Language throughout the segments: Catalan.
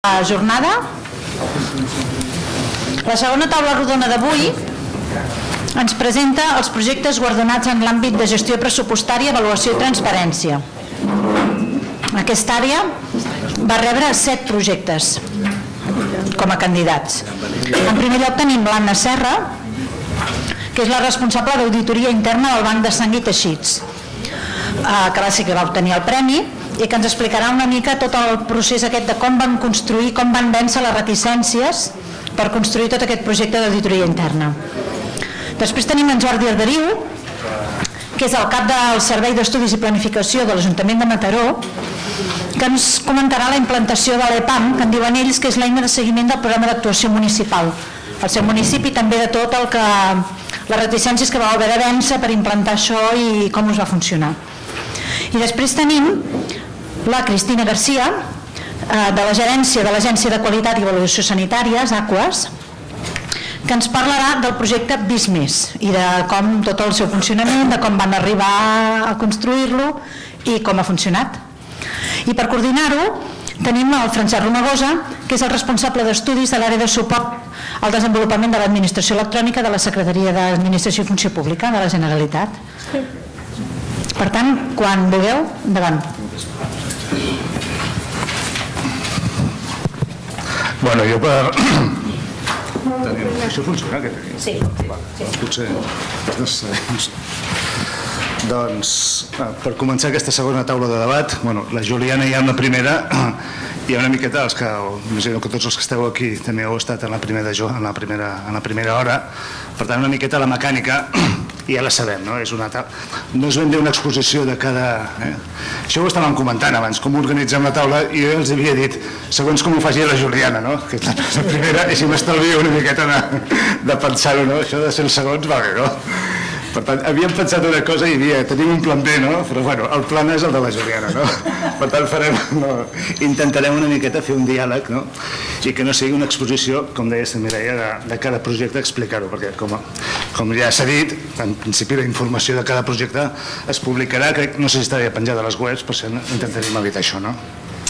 La jornada. La segona taula rodona d'avui ens presenta els projectes guardonats en l'àmbit de gestió pressupostària, avaluació i transparència. Aquesta àrea va rebre 7 projectes com a candidats. En primer lloc tenim l'Anna Serra, que és la responsable d'auditoria interna del Banc de Sang i Teixits, que va ser que va obtenir el premi i que ens explicarà una mica tot el procés aquest de com van construir, com van vèncer les reticències per construir tot aquest projecte d'auditoria interna. Després tenim en Jordi Arderiu, que és el cap del Servei d'Estudis i Planificació de l'Ajuntament de Mataró, que ens comentarà la implantació de l'EPAM, que en diuen ells que és l'eina de seguiment del programa d'actuació municipal al seu municipi, també de tot el que les reticències que va haver de vèncer per implantar això i com us va funcionar. I després tenim la Cristina Garcia, de la gerència de l'Agència de Qualitat i Valoració Sanitàries, AQUAS, que ens parlarà del projecte Vismés i de com tot el seu funcionament, de com van arribar a construir-lo i com ha funcionat. I per coordinar-ho tenim el Francesc Romagosa, que és el responsable d'estudis de l'àrea de suport al desenvolupament de l'administració electrònica de la Secretaria d'Administració i Funció Pública de la Generalitat. Per tant, quan vulgueu, endavant. Bueno, jo per... Això funciona, què tenim? Sí. Potser... Doncs, per començar aquesta segona taula de debat, la Juliana ja en la primera, hi ha una miqueta, imagino que tots els que esteu aquí també heu estat en la primera hora, per tant una miqueta la mecànica ja la sabem, no? No és ben bé una exposició de cada... Això ho estàvem comentant abans, com organitzem la taula, i jo els havia dit, segons com ho faci la Juliana, que és la primera, i si m'estalvio una miqueta de pensar-ho, això de 100 segons va bé, no? Per tant, havíem pensat una cosa i tenim un plan B, no? Però bueno, el plan és el de la Juliana, no? Per tant, intentarem una miqueta fer un diàleg, no? I que no sigui una exposició, com deies també, de cada projecte, explicar-ho, perquè com ja s'ha dit, en principi la informació de cada projecte es publicarà, no sé si estaria penjada a les webs, però intentarem evitar això, no?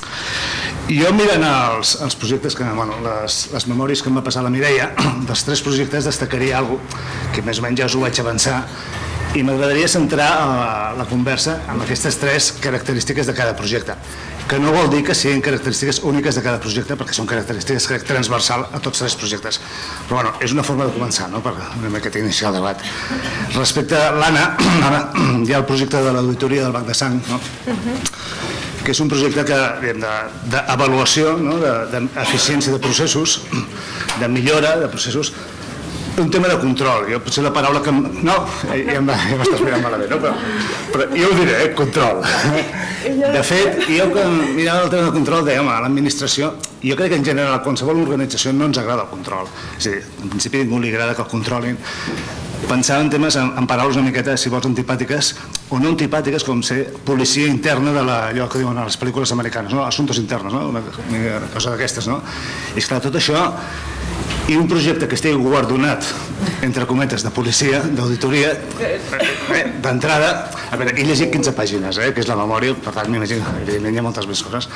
Jo mirant els projectes, les memòries que em va passar la Mireia, dels 3 projectes destacaria alguna cosa que més o menys ja us ho vaig avançar i m'agradaria centrar la conversa en aquestes 3 característiques de cada projecte, que no vol dir que siguin característiques úniques de cada projecte, perquè són característiques transversals a tots 3 projectes. Però bueno, és una forma de començar, no?, per una miqueta iniciar el debat. Respecte a l'Anna, hi ha el projecte de l'auditoria del Banc de Sang, no?, que és un projecte d'avaluació, d'eficiència de processos, de millora de processos, un tema de control. Jo potser la paraula que... No, ja m'estàs mirant malament, no? Però jo ho diré, control. De fet, jo que mirava el tema de control deia, home, a l'administració, jo crec que en general a qualsevol organització no ens agrada el control. És a dir, en principi a ningú li agrada que el controlin. Pensava en temes, en paraules una miqueta, si vols, antipàtiques o no antipàtiques, com ser policia interna d'allò que diuen a les pel·lícules americanes, assumptes internos, una cosa d'aquestes, no? I esclar, tot això, i un projecte que estigui guardonat, entre cometes, de policia, d'auditoria, d'entrada, a veure, he llegit 15 pàgines, que és la memòria, per tant, m'imagino, evidentment hi ha moltes més coses.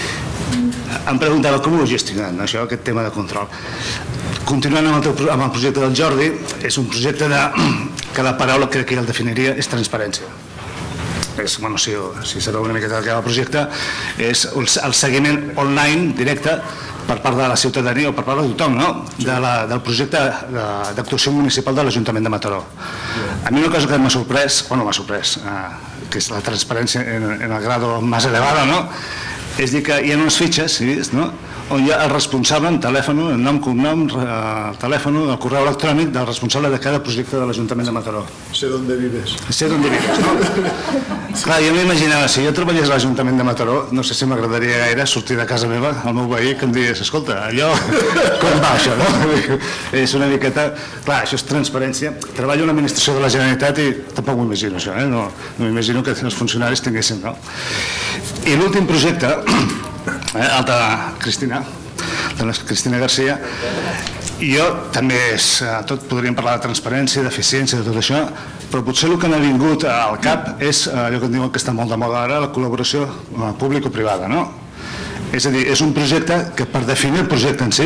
Em preguntava com ho gestionen, això, aquest tema de control. Continuant amb el projecte del Jordi, és un projecte que la paraula que el definiria és transparència. Si sabeu una miqueta del que va el projecte, és el seguiment online, directe, per part de la ciutadania o per part de tothom, del projecte d'actuació municipal de l'Ajuntament de Mataró. A mi una cosa que m'ha sorprès, que és la transparència en el grado més elevado, és dir que hi ha unes fitxes, on hi ha el responsable en telèfon, el nom, cognom, el telèfon, el correu electrònic del responsable de cada projecte de l'Ajuntament de Mataró. Sé dónde vives. Sé dónde vives, no? Clar, jo m'imaginava, si jo treballés a l'Ajuntament de Mataró, no sé si m'agradaria gaire sortir de casa meva al meu veí que em digués, escolta, allò, com va això, no? És una miqueta... Clar, això és transparència. Treballo a l'administració de la Generalitat i tampoc m'ho imagino, això, no m'imagino que els funcionaris tinguessin, no? I l'últim projecte, el de Cristina Garcia, jo també tot podríem parlar de transparència, d'eficiència, de tot això, però potser el que m'ha vingut al cap és allò que diuen que està molt de moda ara, la col·laboració público-privada, no? És a dir, és un projecte que per definir el projecte en si,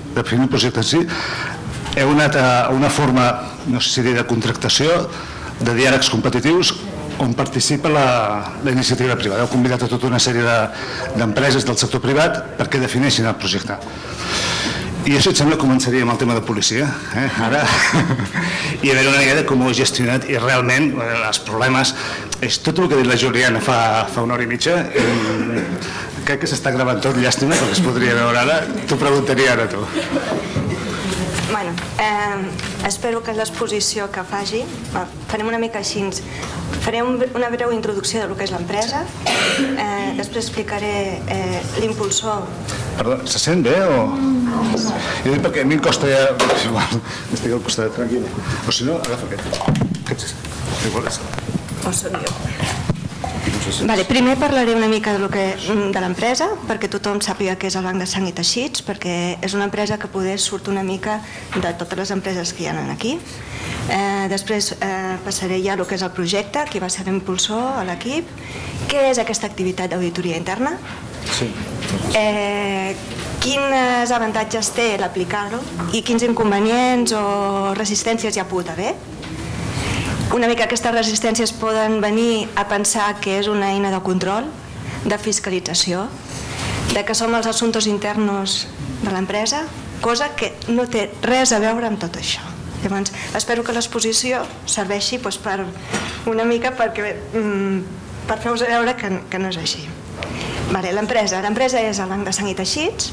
heu anat a una forma, no sé si dir, de contractació, de diàlegs competitius, on participa la iniciativa privada. Heu convidat a tota una sèrie d'empreses del sector privat perquè defineixin el projecte. I això, et sembla, començaria amb el tema de policia, ara, i a veure una idea de com ho heu gestionat, i realment els problemes, és tot el que ha dit la Juliana fa una hora i mitja, crec que s'està gravant tot, llàstima, perquè es podria veure ara, t'ho preguntaria ara tu. Bueno, espero que l'exposició que faci, farem una mica així, faré una breu introducció del que és l'empresa, després explicaré l'impulsor. Perdó, se sent bé o...? Jo dic perquè a mi em costa ja... Estic al costat, tranquil·la. O si no, agafa aquest. O soc jo. Primer parlaré una mica de l'empresa, perquè tothom sàpiga què és el Banc de Sang i Teixits, perquè és una empresa que poder surt una mica de totes les empreses que hi ha aquí. Després passaré ja al que és el projecte, qui va ser l'impulsor, l'equip, què és aquesta activitat d'auditoria interna, quins avantatges té l'aplicar-ho i quins inconvenients o resistències hi ha pogut haver. Una mica aquestes resistències poden venir a pensar que és una eina de control, de fiscalització, de que som els assumptes internos de l'empresa, cosa que no té res a veure amb tot això. Llavors, espero que l'exposició serveixi per una mica per fer-vos veure que no és així. L'empresa és el Banc de Sang i Teixits,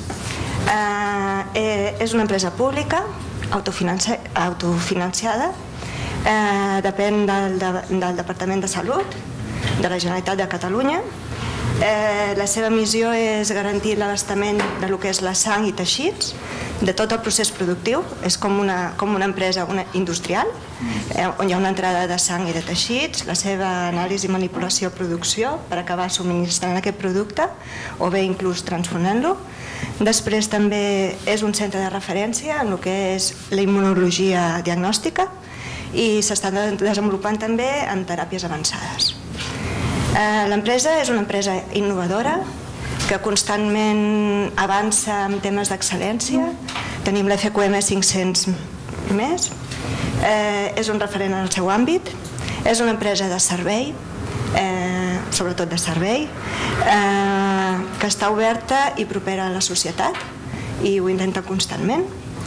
és una empresa pública, autofinanciada, depèn del Departament de Salut de la Generalitat de Catalunya. La seva missió és garantir l'abastament del que és la sang i teixits, de tot el procés productiu. És com una empresa industrial, on hi ha una entrada de sang i de teixits, la seva anàlisi, manipulació, producció, per acabar subministrant aquest producte, o bé inclús transformant-lo. Després també és un centre de referència en el que és la immunologia diagnòstica, i s'està desenvolupant també en teràpies avançades. L'empresa és una empresa innovadora que constantment avança en temes d'excel·lència. Tenim l'FQM 500 més, és un referent en el seu àmbit, és una empresa de servei, sobretot de servei, que està oberta i propera a la societat i ho intenta constantment.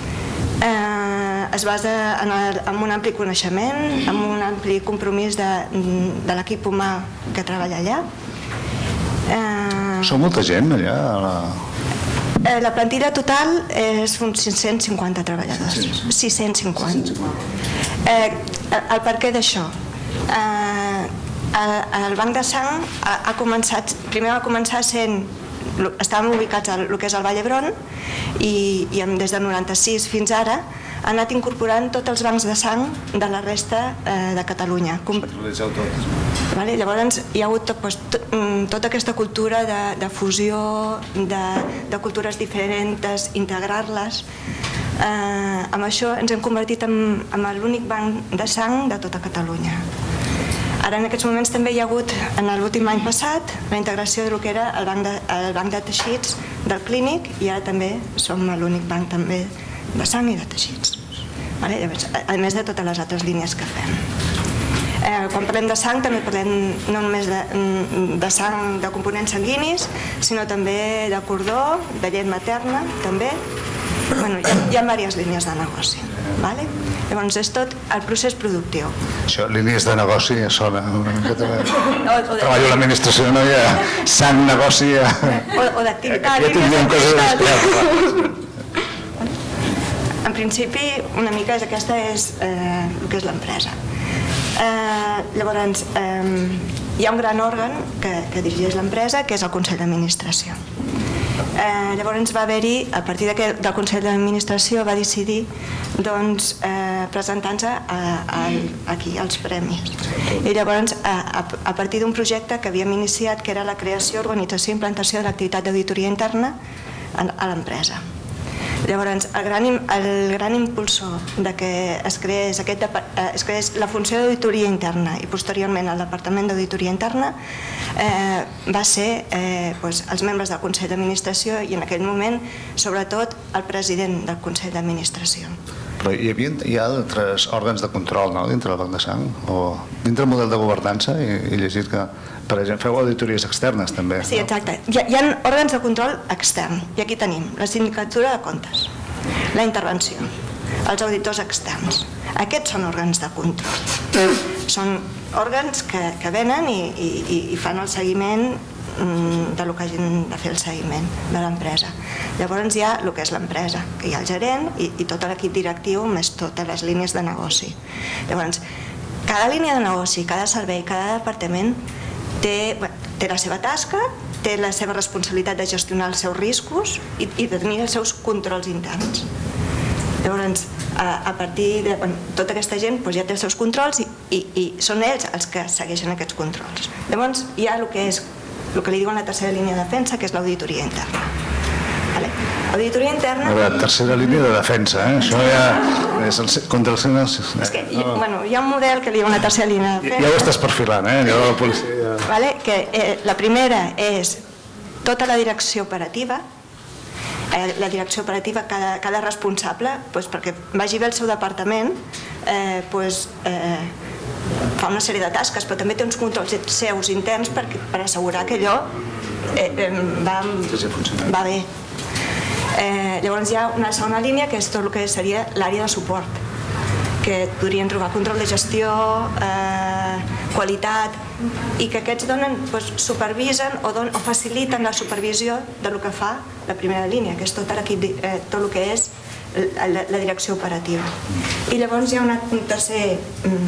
Es basa en un ampli coneixement, en un ampli compromís de l'equip humà que treballa allà. Sou molta gent allà? La plantilla total és uns 550 treballadors. 650. El perquè d'això? El Banc de Sang primer va començar sent... Estàvem ubicats al que és el Vall d'Hebron i des del 96 fins ara ha anat incorporant tots els bancs de sang de la resta de Catalunya. Llavors hi ha hagut tota aquesta cultura de fusió, de cultures diferents, integrar-les. Amb això ens hem convertit en l'únic banc de sang de tota Catalunya. Ara en aquests moments també hi ha hagut, en l'últim any passat, la integració del que era el banc de teixits del clínic i ara també som l'únic banc també de sang i de teixits, a més de totes les altres línies que fem. Quan parlem de sang també parlem no només de sang de components sanguinis, sinó també de cordó, de llet materna, també. Hi ha diverses línies de negoci. Llavors és tot el procés productiu. Això, línies de negoci, sona. Treballo a l'administració, no hi ha sang, negoci... O d'activitat. Ja tindríem coses especials. En principi, una mica aquesta és el que és l'empresa. Llavors, hi ha un gran òrgan que dirigeix l'empresa, que és el Consell d'Administració. Llavors va haver-hi, a partir del Consell d'Administració, va decidir presentar-se aquí als premis. I llavors, a partir d'un projecte que havíem iniciat, que era la creació, organització i implantació de l'activitat d'auditoria interna a l'empresa. Llavors, el gran impulsor de que es creés la funció d'auditoria interna i posteriorment el Departament d'Auditoria Interna va ser els membres del Consell d'Administració i en aquell moment, sobretot, el president del Consell d'Administració. Però hi ha altres òrgans de control dintre del Banc de Sang? O dintre del model de governança he llegit que, per exemple, feu auditories externes també. Sí, exacte. Hi ha òrgans de control extern i aquí tenim la sindicatura de comptes, la intervenció, els auditors externs. Aquests són òrgans de control. Són òrgans que venen i fan el seguiment del que hagin de fer el seguiment de l'empresa. Llavors hi ha el que és l'empresa, que hi ha el gerent i tot l'equip directiu més totes les línies de negoci. Llavors, cada línia de negoci, cada servei, cada departament té la seva tasca, té la seva responsabilitat de gestionar els seus riscos i de tenir els seus controls interns. Llavors, a partir de tota aquesta gent ja té els seus controls i són ells els que segueixen aquests controls. Llavors, hi ha el que li diuen la tercera línia de defensa, que és l'auditoria interna. Auditoria interna... Tercera línia de defensa, això ja és contra els senyors... És que hi ha un model que li diuen la tercera línia de defensa... Ja ho estàs perfilant, allò de la policia... La primera és tota la direcció operativa. La direcció operativa, cada responsable, perquè vagi bé el seu departament, fa una sèrie de tasques, però també té uns controls seus interns per assegurar que allò va bé. Llavors hi ha una segona línia que és tot el que seria l'àrea de suport, que podrien trobar control de gestió, qualitat, i que aquests supervisen o faciliten la supervisió del que fa la primera línia, que és tot el que és la direcció operativa. I llavors hi ha un tercer,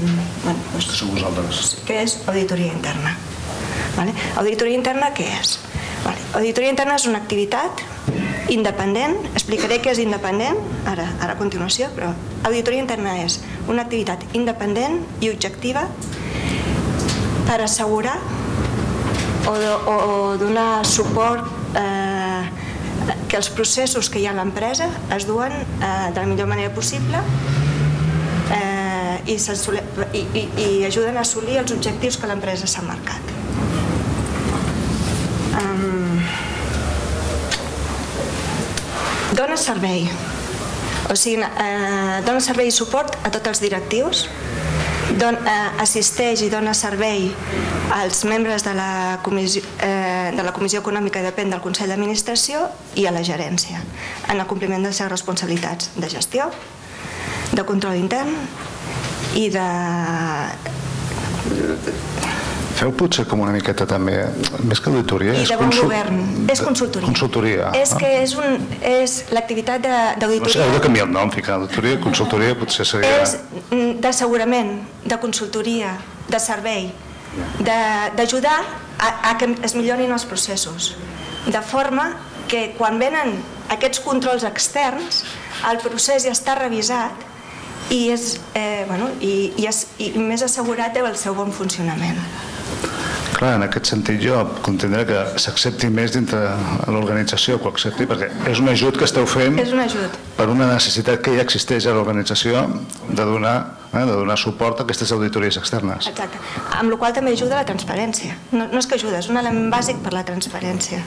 que és auditoria interna. Auditoria interna què és? Auditoria interna és una activitat independent, explicaré què és independent ara a continuació, però auditoria interna és una activitat independent i objectiva per assegurar o donar suport que els processos que hi ha a l'empresa es duen de la millor manera possible i ajuden a assolir els objectius que l'empresa s'ha marcat. Dona servei, dona servei i suport a tots els directius, assisteix i dona servei als membres de la Comissió Econòmica, depèn del Consell d'Administració, i a la gerència, en el compliment de les seves responsabilitats de gestió, de control intern i de... Feu potser com una miqueta també, més que auditoria... I de bon govern, és consultoria. Consultoria. És que és l'activitat d'auditoria... Heu de canviar el nom, ficar auditoria, consultoria, potser seria... És d'assegurament, de consultoria, de servei, d'ajudar a que es millorin els processos, de forma que quan venen aquests controls externs, el procés ja està revisat i més assegurat el seu bon funcionament. Clar, en aquest sentit jo contendré que s'accepti més dintre l'organització que ho accepti, perquè és un ajut que esteu fent per una necessitat que ja existeix a l'organització de donar suport a aquestes auditories externes. Exacte, amb la qual també ajuda la transparència. No és que ajuda, és un element bàsic per la transparència.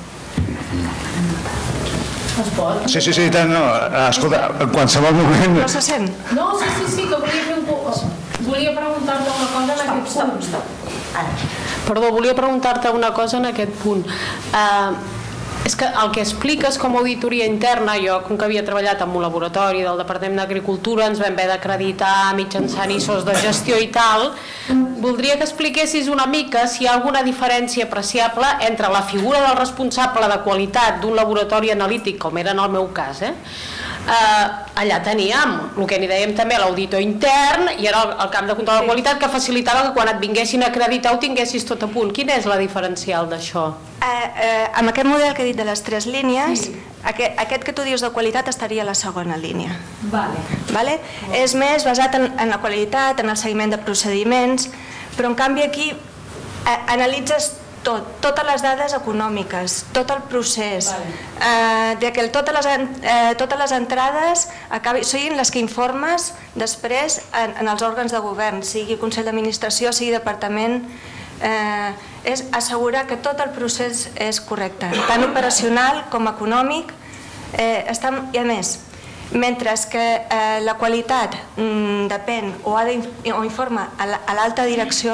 Sí, i tant, no. Escolta, en qualsevol moment... No se sent? No, sí, que volia fer un poc... Volia preguntar-te una cosa en aquest punt. Perdó, volia preguntar-te una cosa en aquest punt. És que el que expliques com a auditoria interna, jo com que havia treballat en un laboratori del Departament d'Agricultura, ens vam haver d'acreditar mitjançant ISOs de gestió i tal, voldria que expliquessis una mica si hi ha alguna diferència apreciable entre la figura del responsable de qualitat d'un laboratori analític, com era en el meu cas, allà teníem el que n'hi dèiem també l'auditor intern i era el camp de control de qualitat que facilitava que quan et vinguessin a acreditar ho tinguessis tot a punt. Quina és la diferencial d'això? Amb aquest model que he dit de les 3 línies, aquest que tu dius de qualitat estaria a la segona línia. És més basat en la qualitat, en el seguiment de procediments, però en canvi aquí analitzes totes les dades econòmiques, tot el procés, que totes les entrades siguin les que informes després en els òrgans de govern, sigui Consell d'Administració, sigui Departament, és assegurar que tot el procés és correcte, tant operacional com econòmic, i a més, mentre que la qualitat depèn o informa a l'alta direcció,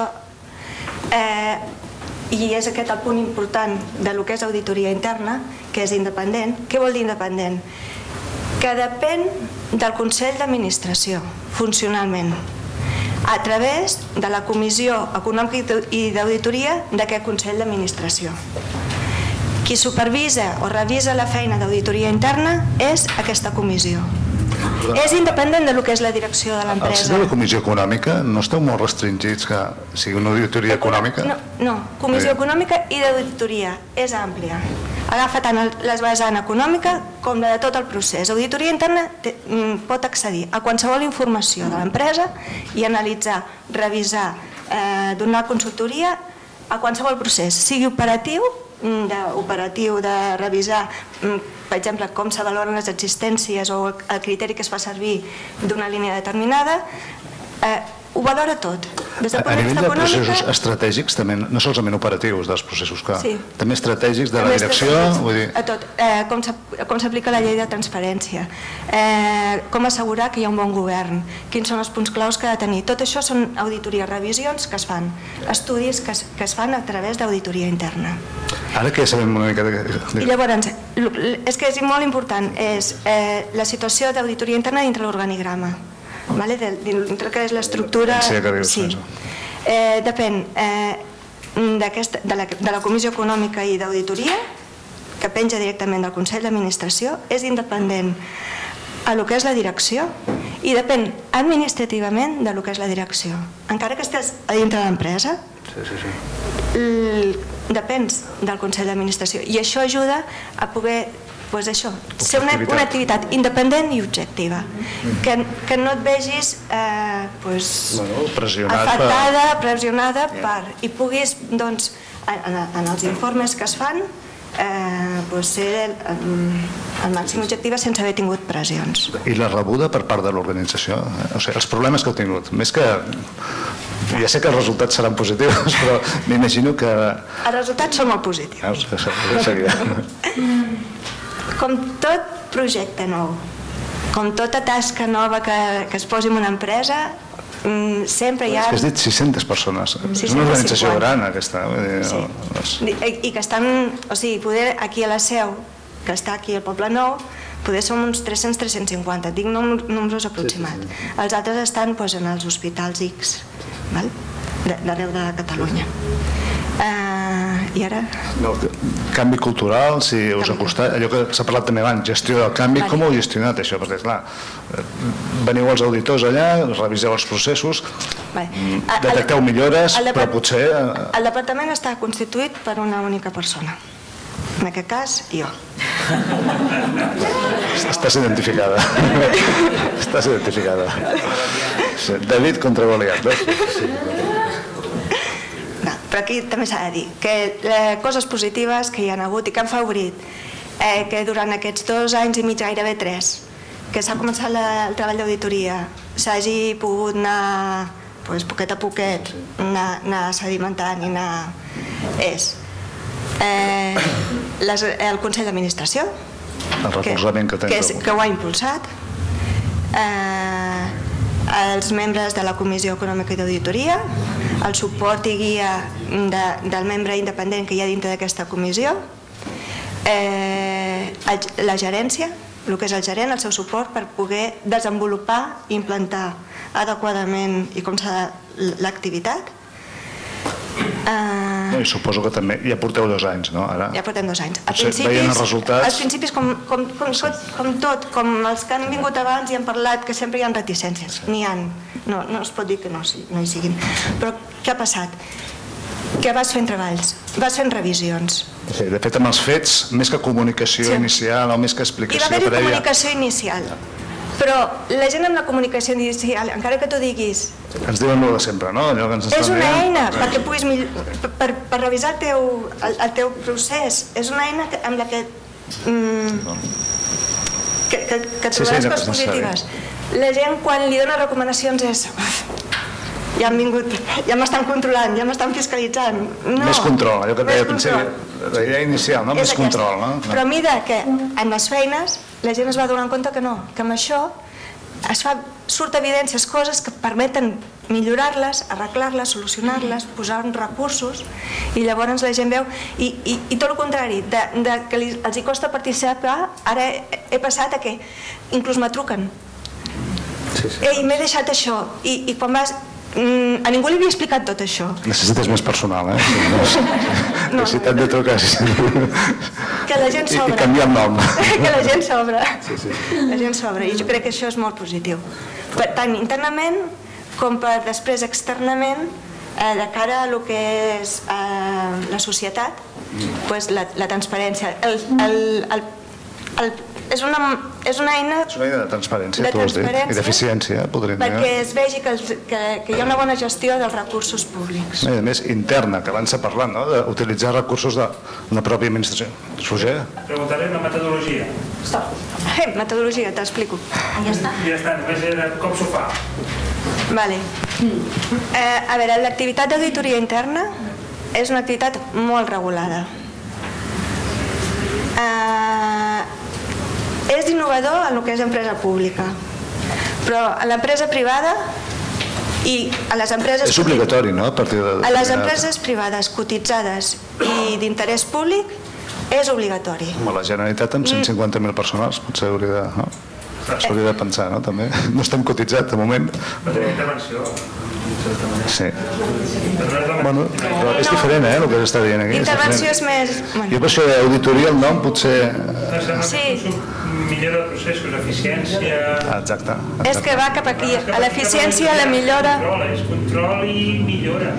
i és aquest el punt important del que és auditoria interna, que és independent. Què vol dir independent? Que depèn del Consell d'Administració, funcionalment, a través de la Comissió Econòmica i d'Auditoria d'aquest Consell d'Administració. Qui supervisa o revisa la feina d'auditoria interna és aquesta comissió. És independent del que és la direcció de l'empresa. Al ser de la Comissió Econòmica no esteu molt restringits que sigui una auditoria econòmica? No, Comissió Econòmica i d'Auditoria és àmplia. Agafa tant la vessant econòmica com la de tot el procés. Auditoria interna pot accedir a qualsevol informació de l'empresa i analitzar, revisar, donar consultoria a qualsevol procés, sigui operatiu, de revisar, per exemple, com se valoren les existències o el criteri que es fa servir d'una línia determinada, ho valora tot. A nivell de processos estratègics, també, no solament operatius dels processos, també estratègics de la direcció, vull dir... A tot, com s'aplica la llei de transparència, com assegurar que hi ha un bon govern, quins són els punts claus que ha de tenir. Tot això són auditories, revisions que es fan, estudis que es fan a través d'auditoria interna. Ara que ja sabem una mica... I llavors, és que és molt important, és la situació d'auditoria interna dintre l'organigrama, dintre que és l'estructura... Depèn de la Comissió Econòmica i d'Auditoria, que penja directament del Consell d'Administració, és independent a lo que és la direcció i depèn administrativament de lo que és la direcció. Encara que estàs a dintre de l'empresa, depens del Consell d'Administració i això ajuda a poder ser una activitat independent i objectiva, que no et vegis afectada, pressionada i puguis, en els informes que es fan, ser el màxim objectiva sense haver tingut pressions. I la rebuda per part de l'organització? O sigui, els problemes que heu tingut, més que... Ja sé que els resultats seran positius, però m'imagino que... Els resultats són molt positius. Com tot projecte nou, com tota tasca nova que es posi en una empresa, sempre hi ha... És que has dit 600 persones. És una organització gran, aquesta. I que estan... O sigui, poder aquí a la Seu, que està aquí al Poble Nou, poder som uns 300-350, dic números aproximats. Els altres estan en els hospitals X, d'arreu de Catalunya. I ara? Canvi cultural, si us ha costat, allò que s'ha parlat també abans, gestió del canvi, com ho heu gestionat això? Perquè, clar, veniu els auditors allà, reviseu els processos, detecteu millores, però potser... El departament està constituït per una única persona. En aquest cas, jo. Estàs identificada. Estàs identificada. David contra Goliat, veus? Però aquí també s'ha de dir que coses positives que hi ha hagut i que han favorit que durant aquests 2 anys i mig, gairebé 3, que s'ha començat el treball d'auditoria, s'hagi pogut anar poquet a poquet, anar sedimentant i anar... És el Consell d'Administració, que ho ha impulsat, els membres de la Comissió Econòmica i d'Auditoria, el suport i guia del membre independent que hi ha dintre d'aquesta comissió, la gerència, el que és el gerent, el seu suport per poder desenvolupar i implantar adequadament i com s'ha l'activitat. Suposo que també ja porteu 2 anys, no? Ja portem 2 anys. Als principis, com tot, com els que han vingut abans i han parlat, que sempre hi ha reticències. N'hi ha, no es pot dir que no hi siguin. Però què ha passat? Que vas fent treballs, vas fent revisions. De fet, amb els fets, més que comunicació inicial o més que explicació prèvia... Hi va haver comunicació inicial. Però la gent amb la comunicació inicial, encara que tu diguis... Ens diuen el de sempre, no? És una eina perquè puguis per revisar el teu procés. És una eina amb la que trobaràs coses positives. La gent, quan li dona recomanacions, és... Ja han vingut, ja m'estan controlant, ja m'estan fiscalitzant. Més control, allò que deia al principi, la idea inicial, més control. Però a mesura que en les feines la gent es va donar compte que no, que amb això surt evidències, coses que permeten millorar-les, arreglar-les, solucionar-les, posar recursos, i llavors la gent veu, i tot el contrari, de que els hi costa participar, ara he passat a que inclús me truquen. Ei, m'he deixat això, i quan vas... A ningú li havia explicat tot això. Necessites més personal, necessitat de trucar. Que la gent s'obre. I canviar el nom. Que la gent s'obre. La gent s'obre, i jo crec que això és molt positiu. Tant internament com per després externament, de cara a el que és la societat, la transparència. És una eina... És una eina de transparència, tu has dit, i d'eficiència, podríem dir. Perquè es vegi que hi ha una bona gestió dels recursos públics. A més, interna, que abans s'ha parlat, d'utilitzar recursos de la pròpia administració. Roger? Preguntaré una metodologia. Metodologia, t'explico. Ja està. Ja està, només era com s'ho fa. Vale. A veure, l'activitat d'auditoria interna és una activitat molt regulada. És innovador en el que és empresa pública, però a l'empresa privada i a les empreses... És obligatori, no? A les empreses privades cotitzades i d'interès públic és obligatori. La Generalitat amb 150.000 persones potser s'hauria de pensar, no? També no estem cotitzats de moment. Però té intervenció. Sí. Bueno, però és diferent, el que s'està dient aquí. Intervenció és més... Jo per això d'auditoria el nom potser... Sí. Millora de processos, eficiència... Exacte. És que va cap aquí. A l'eficiència, a la millora... És control i millora.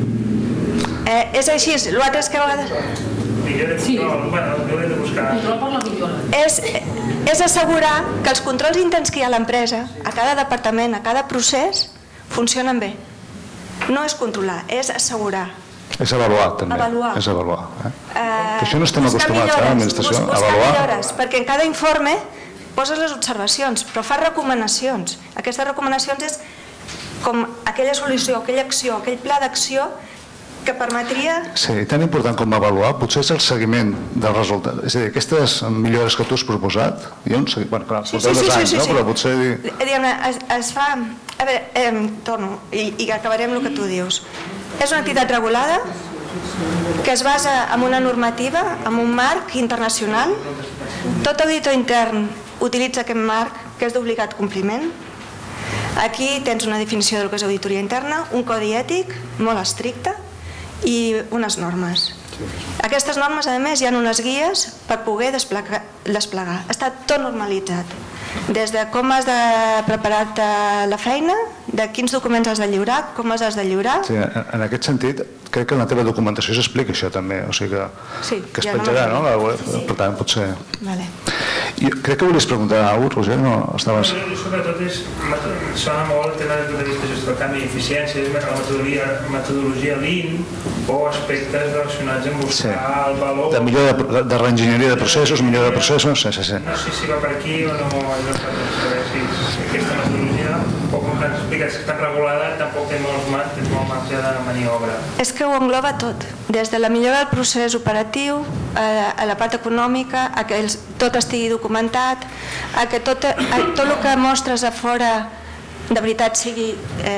És així, l'altre és que a vegades... Millora i control, bueno, haurem de buscar... Control per la millora. És assegurar que els controls interns que hi ha a l'empresa, a cada departament, a cada procés, funcionen bé. No és controlar, és assegurar. És avaluar, també. Avaluar. És avaluar. Que això no estem acostumats, a l'administració, a avaluar. Millores, perquè en cada informe poses les observacions, però fas recomanacions. Aquestes recomanacions és com aquella solució, aquella acció, aquell pla d'acció que permetria... Sí, tan important com avaluar potser és el seguiment del resultat. És a dir, aquestes millores que tu has proposat, hi ha un seguiment... Bueno, clar, porteu 2 anys, no? Però potser... Diguem-ne, es fa... A veure, torno, i acabarem el que tu dius. És una entitat regulada que es basa en una normativa, en un marc internacional. Tot auditor intern utilitza aquest marc, que és d'obligat compliment. Aquí tens una definició del que és auditoria interna, un codi ètic molt estricte i unes normes. Aquestes normes, a més, hi ha unes guies per poder desplegar. Està tot normalitzat. Des de com has de preparar-te la feina, de quins documents has de lliurar, com els has de lliurar... Sí, en aquest sentit, crec que en la teva documentació s'explica això també, o sigui que es penjarà, no? La web, per tant, potser... I crec que volies preguntar alguna cosa, Roger, no? Estaves... Sobretot sona molt el tema del punt de vista de gestió del canvi i eficiència, la metodologia Lean o aspectes relacionats amb buscar el valor... De millora de reenginyeria de processos, millora de processos... No sé si va per aquí o no, allò per saber si aquesta metodologia, o com t'has explicat, si està regulada, tampoc té molt marge de maniobra. És que ho engloba tot, des de la millora del procés operatiu, a la part econòmica, a que tot estigui documentat, a que tot el que mostres a fora de veritat sigui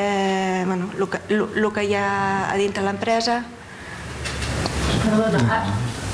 el que hi ha a dintre l'empresa. Perdona,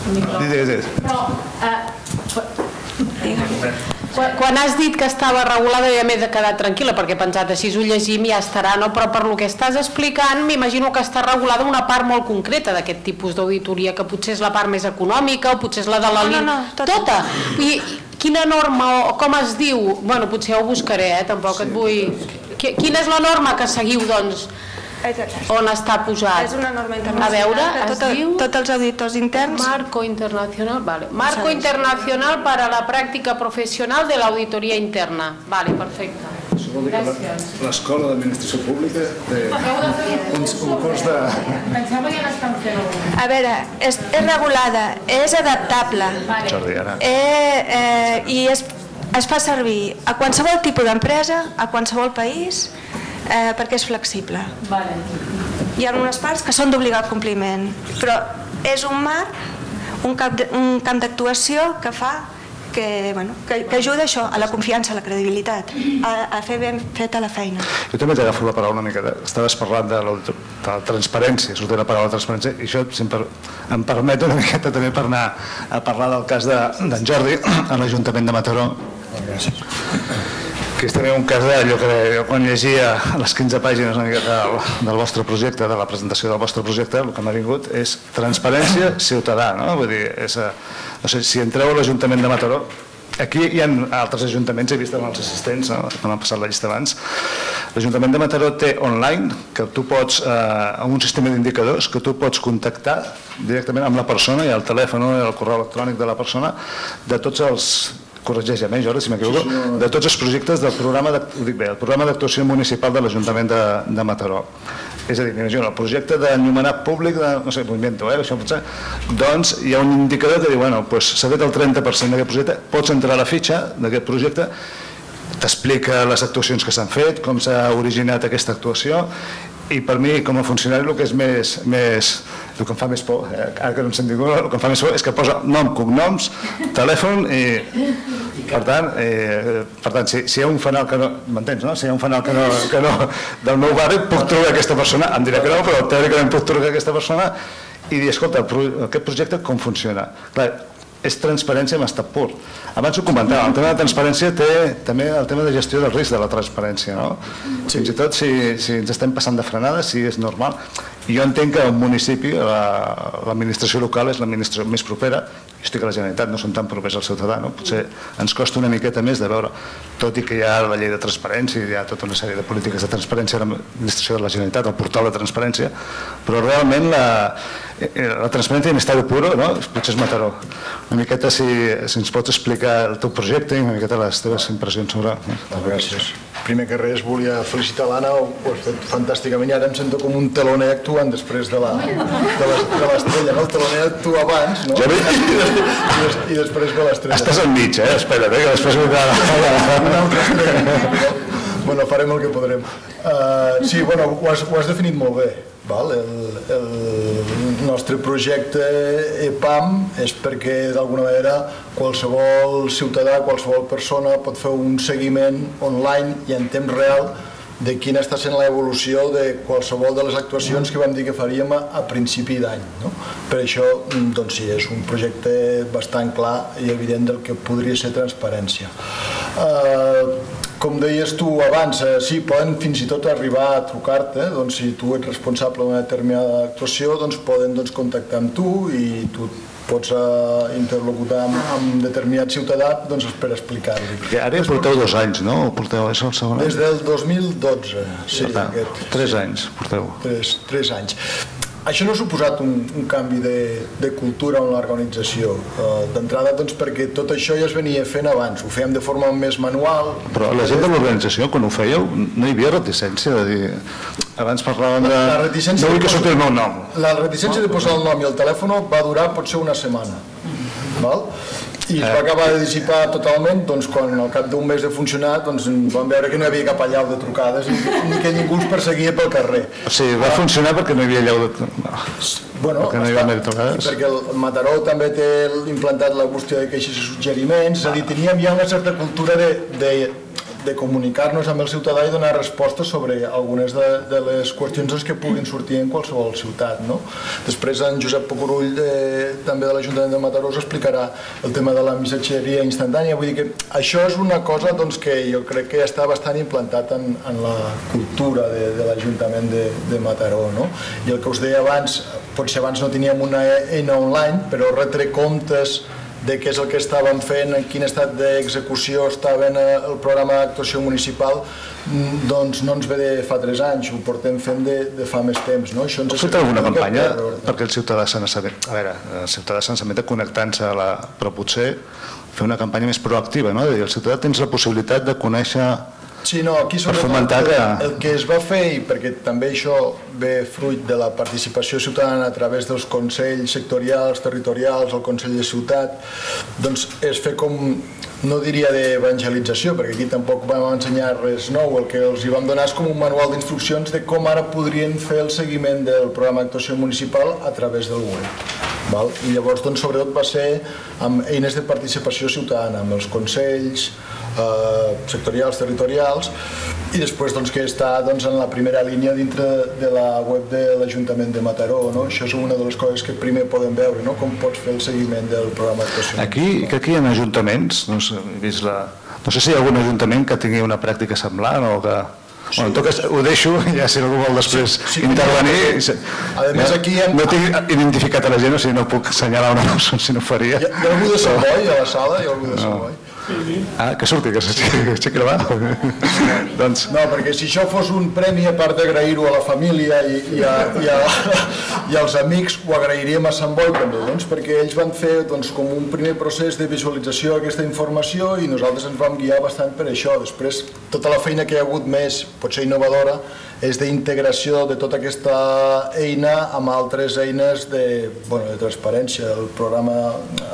quan has dit que estava regulada ja m'he de quedar tranquil·la perquè he pensat així ho llegim i ja estarà, no? Però per lo que estàs explicant m'imagino que està regulada una part molt concreta d'aquest tipus d'auditoria, que potser és la part més econòmica o potser és la de la línia... Tota! I quina norma o com es diu? Bueno, potser ho buscaré, tampoc et vull... Quina és la norma que seguiu, doncs? On està posat? És una norma internacional. A veure, es diu... Tots els auditors interns... Marco Internacional, vale. Marco Internacional para la práctica profesional de la auditoría interna. Vale, perfecte. Això vol dir que l'Escola d'Administració Pública té un curs de... Em sembla que n'estan fent alguna. A veure, és regulada, és adaptable i es fa servir a qualsevol tipus d'empresa, a qualsevol país, perquè és flexible. Hi ha unes parts que són d'obligat compliment, però és un marc, un camp d'actuació que fa que ajuda això, a la confiança, a la credibilitat, a fer ben feta la feina. Jo també t'agafo la paraula una miqueta. Estaves parlant de la transparència, sortia la paraula transparència, i això sempre em permet una miqueta també per anar a parlar del cas d'en Jordi a l'Ajuntament de Mataró, que és també un cas d'allò que quan llegia les 15 pàgines del vostre projecte, de la presentació del vostre projecte, el que m'ha vingut és transparència ciutadà, no? Vull dir, no sé, si entreu a l'Ajuntament de Mataró, aquí hi ha altres ajuntaments, he vist amb els assistents, que m'han passat la llista abans, l'Ajuntament de Mataró té online, que tu pots, amb un sistema d'indicadors, que tu pots contactar directament amb la persona, i el telèfon i el correu electrònic de la persona, de tots els... corregeix-me, Jordi, si m'equivoco, de tots els projectes del programa d'actuació municipal de l'Ajuntament de Mataró. És a dir, m'imagino, el projecte d'enllumenat públic, no sé, m'ho invento, això potser, doncs hi ha un indicador que diu, bueno, s'ha fet el 30% d'aquest projecte, pots entrar a la fitxa d'aquest projecte, t'explica les actuacions que s'han fet, com s'ha originat aquesta actuació, i per mi, com a funcionari, el que és més... el que em fa més por, ara que no em sent ningú, el que em fa més por és que posa nom, cognoms, telèfon i... Per tant, si hi ha un fanal que no... M'entens, no? Si hi ha un fanal que no del meu barri, puc trucar aquesta persona, em dirà que no, però teòricament puc trucar aquesta persona i dir, escolta, aquest projecte com funciona? Clar, és transparència en estat pur. Abans ho comentava, el tema de transparència té també el tema de gestió del risc de la transparència, no? Fins i tot si ens estem passant de frenada, si és normal. Jo entenc que un municipi, l'administració local és l'administració més propera, jo estic a la Generalitat, no som tan propers al ciutadà, potser ens costa una miqueta més de veure, tot i que hi ha la llei de transparència, hi ha tota una sèrie de polítiques de transparència a l'administració de la Generalitat, el portal de transparència, però realment la transparència en estadi puro, potser és Mataró. Una miqueta si ens pots explicar el teu projecte i una miqueta les teves impressions sobre... Gràcies. Primer que res volia felicitar l'Anna, ho has fet fantàsticament, i ara em sento com un teloner actuant després de l'estrella, no? El teloner actua abans, no? I després de l'estrella. Estàs enmig, espera't, que després una altra estrella. Bueno, farem el que podrem. Sí, bueno, ho has definit molt bé. El nostre projecte EPAM és perquè d'alguna manera qualsevol ciutadà, qualsevol persona pot fer un seguiment online i en temps real de quina està sent l'evolució de qualsevol de les actuacions que vam dir que faríem a principi d'any. Per això, doncs sí, és un projecte bastant clar i evident del que podria ser transparència. Com deies tu abans, sí, poden fins i tot arribar a trucar-te, doncs si tu ets responsable d'una determinada actuació, doncs poden contactar amb tu i tu pots interlocutar amb determinat ciutadà per explicar-li. Ara ja porteu 2 anys, no? Des del 2012, sí. 3 anys porteu. 3 anys. Això no ha suposat un canvi de cultura en l'organització. D'entrada, perquè tot això ja es venia fent abans. Ho fèiem de forma més manual. Però la gent de l'organització, quan ho fèieu, no hi havia reticència de dir... Abans parlàvem de... No vull que surti el meu nom. La reticència de posar el nom i el telèfon va durar potser una setmana. I es va acabar de dissipar totalment quan al cap d'un mes de funcionar vam veure que no hi havia cap allau de trucades ni que ningú els perseguia pel carrer. O sigui, va funcionar perquè no hi havia allau de... Perquè no hi havia trucades. I perquè el Mataró també té implantat la bústia de queixes i suggeriments, és a dir, teníem ja una certa cultura de comunicar-nos amb el ciutadà i donar respostes sobre algunes de les qüestions que puguin sortir en qualsevol ciutat. Després en Josep Pocorull, també de l'Ajuntament de Mataró, us explicarà el tema de la missatgeria instantània. Vull dir que això és una cosa que jo crec que ja està bastant implantat en la cultura de l'Ajuntament de Mataró. I el que us deia abans, potser abans no teníem una eina online, però retre comptes de què és el que estaven fent, en quin estat d'execució estaven el programa d'actuació municipal, doncs no ens ve de fa 3 anys, ho portem fent de fa més temps. Heu fet alguna campanya perquè el ciutadà se n'assabenti? A veure, el ciutadà se n'assabenti connectant-se a la... però potser fer una campanya més proactiva, no? El ciutadà tens la possibilitat de conèixer... Sí, no, aquí sobretot el que es va fer, i perquè també això ve fruit de la participació ciutadana a través dels consells sectorials, territorials, el Consell de Ciutat, doncs es fer com, no diria d'evangelització, perquè aquí tampoc vam ensenyar res nou, el que els hi vam donar és com un manual d'instruccions de com ara podrien fer el seguiment del programa d'actuació municipal a través del web. I llavors, sobretot, va ser amb eines de participació ciutadana, amb els consells sectorials, territorials, i després que està en la primera línia dintre de la web de l'Ajuntament de Mataró. Això és una de les coses que primer podem veure, com pots fer el seguiment del programa d'actuació. Aquí hi ha ajuntaments, no sé si hi ha algun ajuntament que tingui una pràctica semblant o que... En tot cas, ho deixo, ja si algú vol després intervenir. No tinc identificat a la gent, o sigui, no puc assenyalar una persona si no ho faria. Hi ha algú de Sant Boi a la sala? Hi ha algú de Sant Boi? Ah, que surti, que s'aixequi la mà. No, perquè si això fos un premi, a part d'agrair-ho a la família i als amics, ho agrairíem a Sant Boi també, perquè ells van fer com un primer procés de visualització d'aquesta informació i nosaltres ens vam guiar bastant per això. Després, tota la feina que hi ha hagut més, potser innovadora, és d'integració de tota aquesta eina amb altres eines de transparència, el programa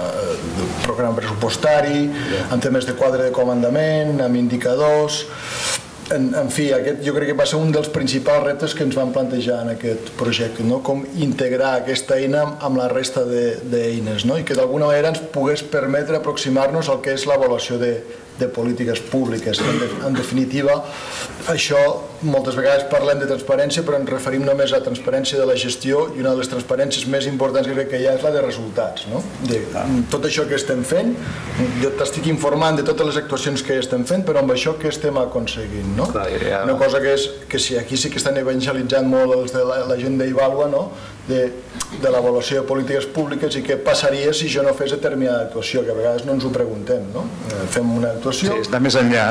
pressupostari, amb temes de quadre de comandament, amb indicadors. En fi, aquest jo crec que va ser un dels principals reptes que ens vam plantejar en aquest projecte, com integrar aquesta eina amb la resta d'eines i que d'alguna manera ens pogués permetre aproximar-nos al que és l'avaluació de polítiques públiques. En definitiva, això, moltes vegades parlem de transparència, però ens referim només a transparència de la gestió, i una de les transparències més importants que crec que hi ha és la de resultats. De tot això que estem fent, jo t'estic informant de totes les actuacions que estem fent, però amb això què estem aconseguint. Una cosa que aquí sí que estan evangelitzant molt els de la gent d'Ivalua, de l'avaluació de polítiques públiques i què passaria si jo no fes determinada actuació, que a vegades no ens ho preguntem. Fem una actuació... Sí, està més enllà.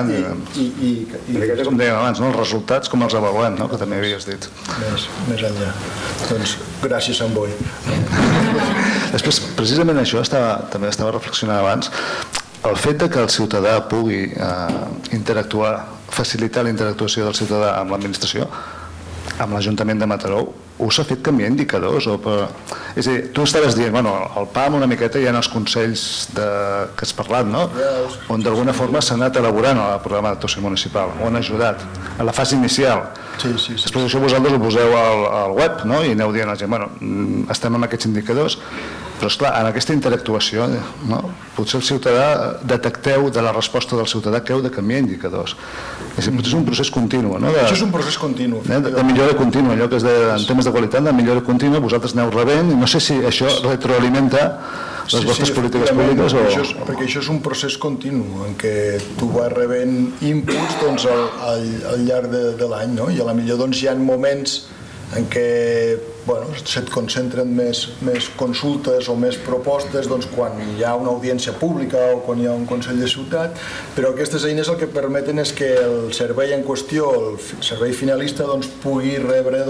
Com dèiem abans, els resultats com els avaluem, que també havies dit. Més enllà. Doncs gràcies, Sant Boi. Després, precisament això, també estava reflexionant abans, el fet que el ciutadà pugui interactuar, facilitar la interactuació del ciutadà amb l'administració, amb l'Ajuntament de Mataró, us ha fet canviar indicadors? És a dir, tu estaves dient, al PAM una miqueta hi ha els consells que has parlat, on d'alguna forma s'ha anat elaborant el programa d'actuació municipal, on ha ajudat a la fase inicial. Després això vosaltres ho poseu al web i aneu dient a la gent, estem amb aquests indicadors, però esclar, en aquesta interactuació potser el ciutadà detecteu de la resposta del ciutadà que heu de canviar indicadors. Potser és un procés continu. Això és un procés continu. De millora contínua, allò que és en temes de qualitat, de millora contínua, vosaltres aneu rebent, i no sé si això retroalimenta les vostres polítiques públiques o... Perquè això és un procés continu, en què tu vas rebent inputs al llarg de l'any, i potser hi ha moments en què se't concentren més consultes o més propostes quan hi ha una audiència pública o quan hi ha un Consell de Ciutat, però aquestes eines el que permeten és que el servei en qüestió, el servei finalista, pugui rebre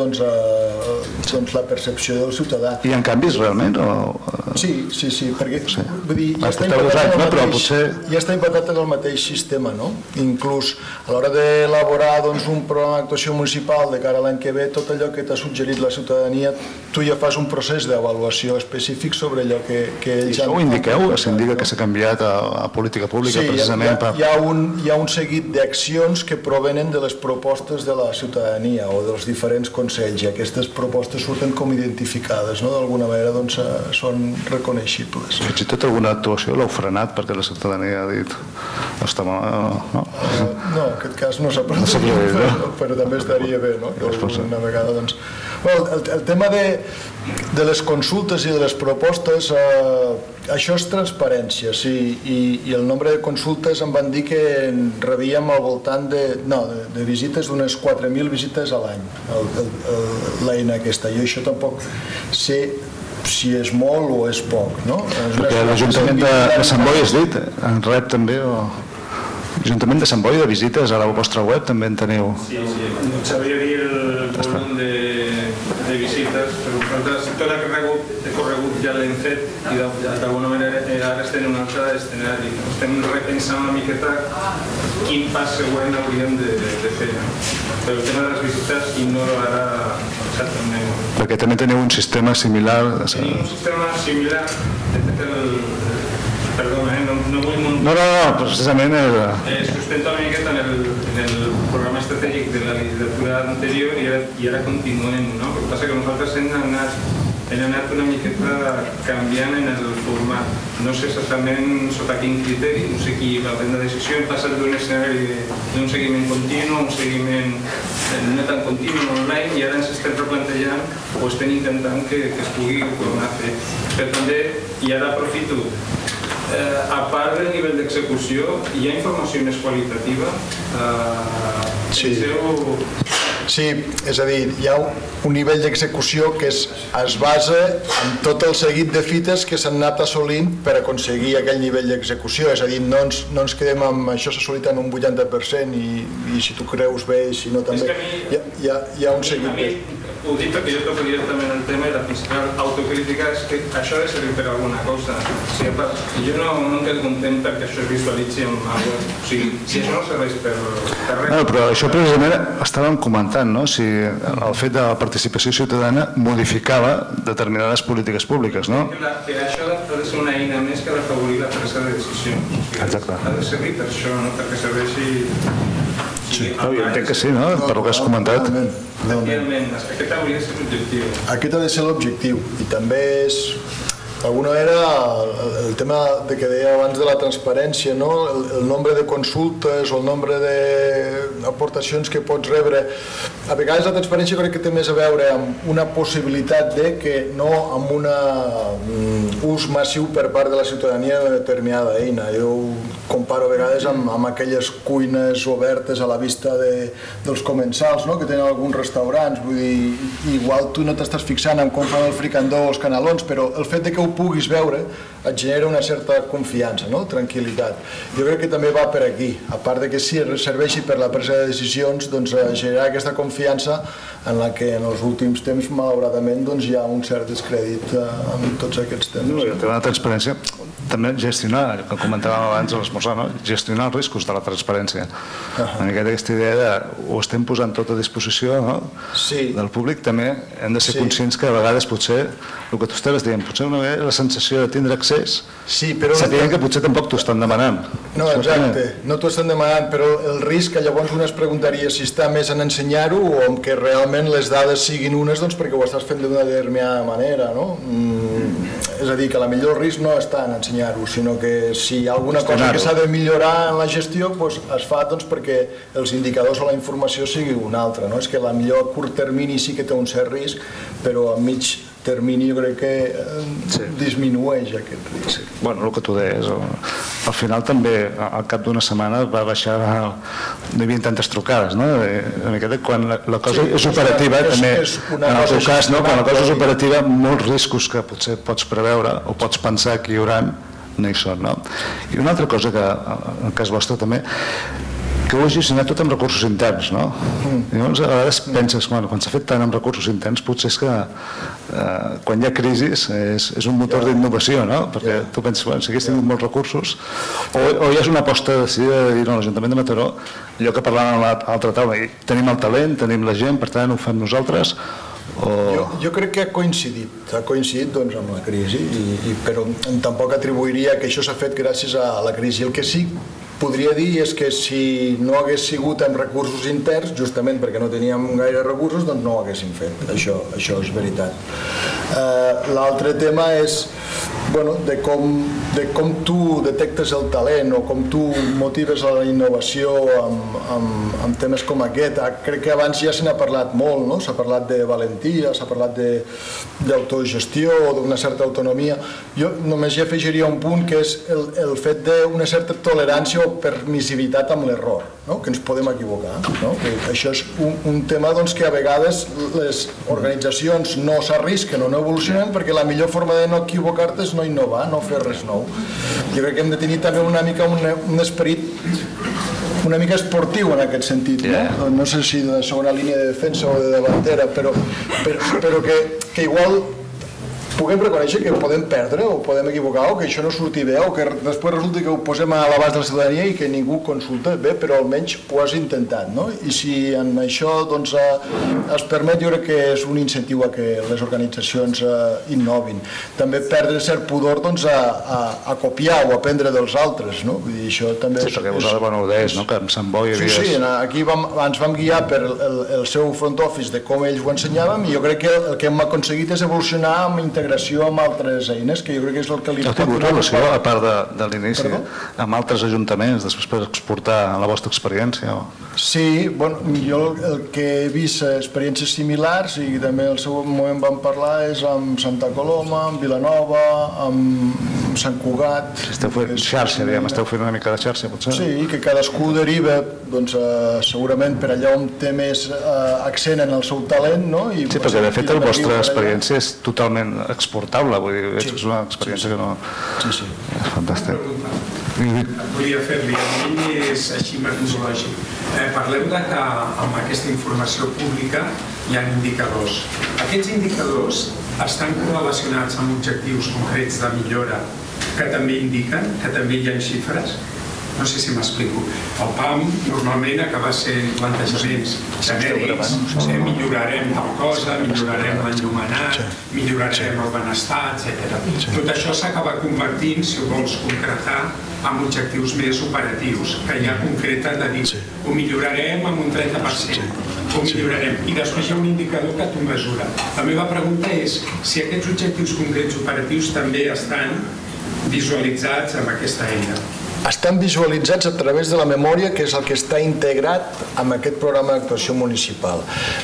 la percepció del ciutadà. Hi ha canvis realment? Sí, perquè ja està implantat en el mateix sistema. Inclús a l'hora d'elaborar un programa d'actuació municipal de cara a l'any que ve, tot allò que t'ha suggerit la ciutadania, tu ja fas un procés d'avaluació específic sobre allò que ells han... I això ho indiqueu? S'indica que s'ha canviat a política pública precisament per... Hi ha un seguit d'accions que provenen de les propostes de la ciutadania o dels diferents consells, i aquestes propostes surten com identificades, d'alguna manera són reconeixibles. Fins i tot alguna actuació l'heu frenat perquè la ciutadania ha dit... No, en aquest cas no s'ha produït, però també estaria bé, una vegada... El tema de les consultes i de les propostes, això és transparència, sí, i el nombre de consultes em van dir que rebíem al voltant de visites, d'unes 4.000 visites a l'any, l'eina aquesta. Jo això tampoc sé si és molt o és poc, no? Perquè l'Ajuntament de Sant Boi, has dit, en rep també, l'Ajuntament de Sant Boi de visites a la vostra web també en teniu. Sí, sabria dir el volum de visites, però nosaltres tot el recorregut ja l'hem fet i d'alguna manera ara estem en un altre escenari. Estem repensant una miqueta quin pas següent hauríem de fer. Però el tema de les visites ignoro ara exactament. Perquè també teniu un sistema similar. Tenim un sistema similar, perdona, no vull... No, precisament... Es sustenta una miqueta en el programa estratègic de la legislatura anterior i ara continuem, no? El que passa que nosaltres hem anat una miqueta canviant en el format. No sé exactament sota quin criteri, no sé qui va prendre decisió, hem passat d'un escenari d'un seguiment continu a un seguiment no tan continu online i ara ens estem replantejant o estem intentant que es pugui tornar a fer. Però també, i ara aprofito, a part del nivell d'execució, hi ha informació més qualitativa? Sí, és a dir, hi ha un nivell d'execució que es basa en tot el seguit de fites que s'han anat assolint per aconseguir aquell nivell d'execució. És a dir, no ens quedem amb això s'ha assolit en un 80% i si tu creus bé i si no també. Hi ha un seguit de... Ho dic perquè jo toco directament el tema i la principal autocrítica és que això ha de servir per alguna cosa. Jo no em quedo content perquè això es visualitzi en web. O sigui, si això no serveix per res... Però això precisament estàvem comentant, no? Si el fet de la participació ciutadana modificava determinades polítiques públiques, no? Que això ha de ser una eina més que d'afavorir la presa de decisions. Exacte. Ha de servir per això, no? Perquè serveixi... Jo entenc que sí, no? Per el que has comentat. Efectivament, aquest hauria de ser l'objectiu. Aquest ha de ser l'objectiu i també és, d'alguna manera, el tema que deia abans de la transparència, el nombre de consultes o el nombre d'aportacions que pots rebre. A vegades la transparència crec que té més a veure amb una possibilitat que no amb un ús massiu per part de la ciutadania de determinada eina. Jo comparo a vegades amb aquelles cuines obertes a la vista dels comensals que tenen alguns restaurants. Vull dir, igual tu no t'estàs fixant en com fan el fricandó o els canelons, però el fet que ho puguis veure et genera una certa confiança, tranquil·litat. Jo crec que també va per aquí, a part que sí serveixi per la presa de decisions, generar aquesta confiança en la que en els últims temps, malauradament, hi ha un cert descrèdit en tots aquests temes. El tema de la transparència, també gestionar, el que comentàvem abans a l'esmorzar, gestionar els riscos de la transparència. Una miqueta aquesta idea de ho estem posant tot a disposició del públic, també hem de ser conscients que a vegades potser, el que tu estaves dient, potser una vegada la sensació de tindre accés, sapient que potser tampoc t'ho estan demanant. No, exacte, no t'ho estan demanant, però el risc que llavors un es preguntaria si està més en ensenyar-ho o en que realment les dades siguin unes perquè ho estàs fent d'una determinada manera, no? És a dir, que potser el risc no està en ensenyar-ho, sinó que si hi ha alguna cosa que s'ha de millorar en la gestió, es fa perquè els indicadors o la informació sigui una altra. És que potser a curt termini sí que té un cert risc, però a mig termini jo crec que disminueix aquest risc. Bueno, el que tu deies, al final també al cap d'una setmana va baixar, no hi havia tantes trucades, no? Quan la cosa és operativa, també, en el teu cas, quan la cosa és operativa, molts riscos que potser pots preveure o pots pensar que hi haurà, no hi són, no? I una altra cosa que, en el cas vostre també, que ho has gestionat tot amb recursos interns, no? I llavors a vegades penses, quan s'ha fet tant amb recursos interns, potser és que quan hi ha crisis és un motor d'innovació, no? Perquè tu penses, si hagués tingut molts recursos, o ja és una aposta decidida de dir, no, l'Ajuntament de Mataró, allò que parlàvem a l'altra taula, tenim el talent, tenim la gent, per tant ho fem nosaltres, jo crec que ha coincidit amb la crisi, però tampoc atribuiria que això s'ha fet gràcies a la crisi. El que sí podria dir és que si no hagués sigut amb recursos interns, justament perquè no teníem gaire recursos, doncs no ho haguéssim fet. Això és veritat. L'altre tema és de com tu detectes el talent o com tu motives la innovació amb temes com aquest. Crec que abans ja se n'ha parlat molt, no? S'ha parlat de valentia, s'ha parlat d'autogestió o d'una certa autonomia. Jo només hi afegiria un punt que és el fet d'una certa tolerància o permissivitat amb l'error, que ens podem equivocar. Això és un tema que a vegades les organitzacions no s'arrisquen o no evolucionen perquè la millor forma de no equivocar-te és no innovar, no fer res nou. Jo crec que hem de tenir també una mica un esperit una mica esportiu en aquest sentit, no sé si de segona línia de defensa o de davantera, però que igual puguem reconèixer que podem perdre o podem equivocar o que això no surti bé o que després resulta que ho posem a l'abast de la ciutadania i que ningú consulta bé, però almenys ho has intentat, no? I si en això es permet, jo crec que és un incentiu a que les organitzacions innovin. També perdre cert pudor a copiar o aprendre dels altres, no? Vull dir, això també... Sí, perquè vosaltres ho deies, no? Que amb Sant Boi havies... Sí, aquí ens vam guiar per el seu front office de com ells ho ensenyàvem i jo crec que el que hem aconseguit és evolucionar amb integració amb altres eines, que jo crec que és el que li... Heu tingut relació, a part de l'inici, amb altres ajuntaments, després per exportar la vostra experiència? Sí, jo el que he vist experiències similars i també al seu moment vam parlar és amb Santa Coloma, amb Vilanova, amb Sant Cugat... Esteu fent xarxa, diguem, esteu fent una mica de xarxa, potser? Sí, que cadascú deriva, segurament per allà on té més accent en el seu talent, no? Sí, perquè de fet la vostra experiència és totalment exportable, vull dir, és una experiència que no... Sí. És fantàstic. Volia fer-li, a mi és així metodològic. Parlem que amb aquesta informació pública hi ha indicadors. Aquests indicadors estan correlacionats amb objectius concrets de millora que també indiquen, que també hi ha xifres. No sé si m'explico. El PAM normalment acaba sent plantejaments genèrics, millorarem tal cosa, millorarem l'enllumenat, millorarem el benestar, etc. Tot això s'acaba convertint, si ho vols concretar, en objectius més operatius, que ja concreten de dir ho millorarem amb un 30%, ho millorarem, i després hi ha un indicador que t'ho mesura. La meva pregunta és si aquests objectius concrets operatius també estan visualitzats amb aquesta eina. Estan visualitzats a través de la memòria, que és el que està integrat amb aquest programa d'actuació municipal.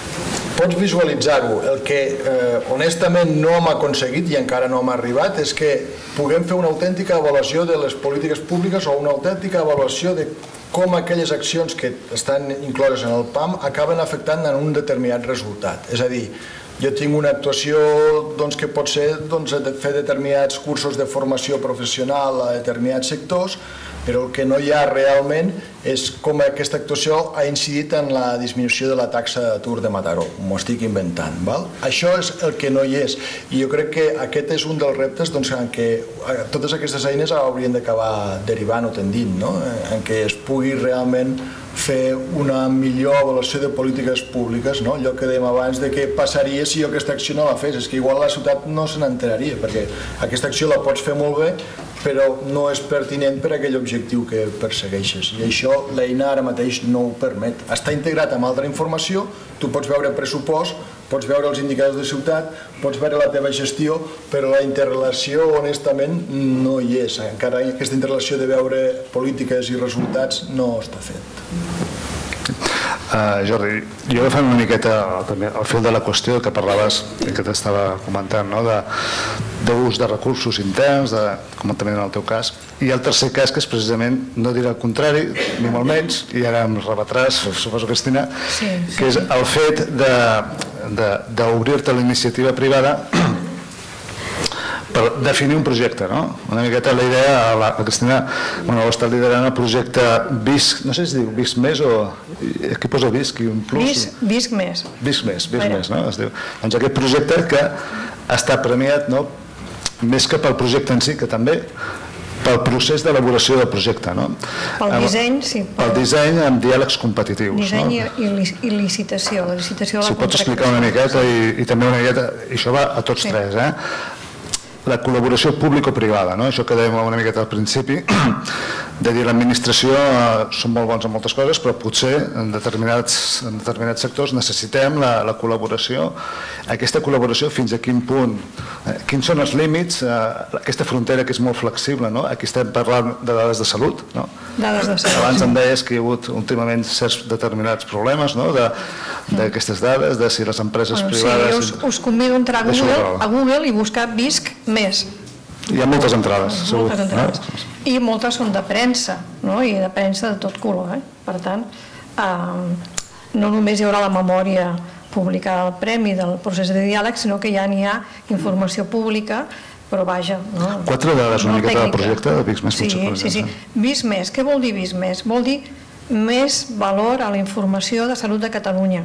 Pots visualitzar-ho. El que honestament no hem aconseguit i encara no hem arribat és que puguem fer una autèntica avaluació de les polítiques públiques o una autèntica avaluació de com aquelles accions que estan incloses en el PAM acaben afectant en un determinat resultat. És a dir, jo tinc una actuació que pot ser fer determinats cursos de formació professional a determinats sectors, però el que no hi ha realment és com aquesta actuació ha incidit en la disminució de la taxa d'atur de Mataró. M'ho estic inventant. Això és el que no hi és. I jo crec que aquest és un dels reptes en què totes aquestes eines haurien d'acabar derivant o tendint, en què es pugui realment fer una millor avaluació de polítiques públiques, allò que dèiem abans de què passaria si jo aquesta acció no la fes. És que igual la ciutat no se n'enteraria, perquè aquesta acció la pots fer molt bé, però no és pertinent per a aquell objectiu que persegueixes. I això l'eina ara mateix no ho permet. Està integrat amb altra informació, tu pots veure pressupost, pots veure els indicadors de ciutat, pots veure la teva gestió, però la interrelació, honestament, no hi és. Encara aquesta interrelació de veure polítiques i resultats no està fet. Jordi, jo agafant una miqueta al fil de la qüestió que parlaves, que t'estava comentant, d'ús de recursos interns, com també en el teu cas, i el tercer cas, que és precisament, no diré el contrari, ni molt menys, i ara em rebatràs, suposo, Cristina, que és el fet d'obrir-te a la iniciativa privada per definir un projecte, no? Una miqueta la idea, la Cristina està liderant el projecte VISC, no sé si es diu VISC més o... Aquí posa VISC i un plus... VISC més. VISC més, no? Doncs aquest projecte que està premiat, més que pel projecte en si, que també pel procés d'elaboració del projecte, no? Pel disseny, sí. Pel disseny amb diàlegs competitius. Disseny i licitació, la licitació de la contractació. Si pots explicar una miqueta i també una miqueta, i això va a tots tres, la col·laboració público-privada, això que dèiem una miqueta al principi, de dir l'administració són molt bons en moltes coses, però potser en determinats sectors necessitem la col·laboració. Aquesta col·laboració fins a quin punt, quins són els límits, aquesta frontera que és molt flexible, aquí estem parlant de dades de salut, Dades de salut. Abans em deies que hi ha hagut últimament certs determinats problemes d'aquestes dades, de si les empreses privades... Sí, us convido a entrar a Google i buscar Visc més. Hi ha moltes entrades, segur. I moltes són de premsa, i de premsa de tot color. Per tant, no només hi haurà la memòria publicada del Premi del procés de diàleg, sinó que ja n'hi ha informació pública, però vaja... 4 dades una miqueta del projecte de Visc Més, potser. Sí. Visc Més. Què vol dir Visc Més? Vol dir més valor a la informació de salut de Catalunya.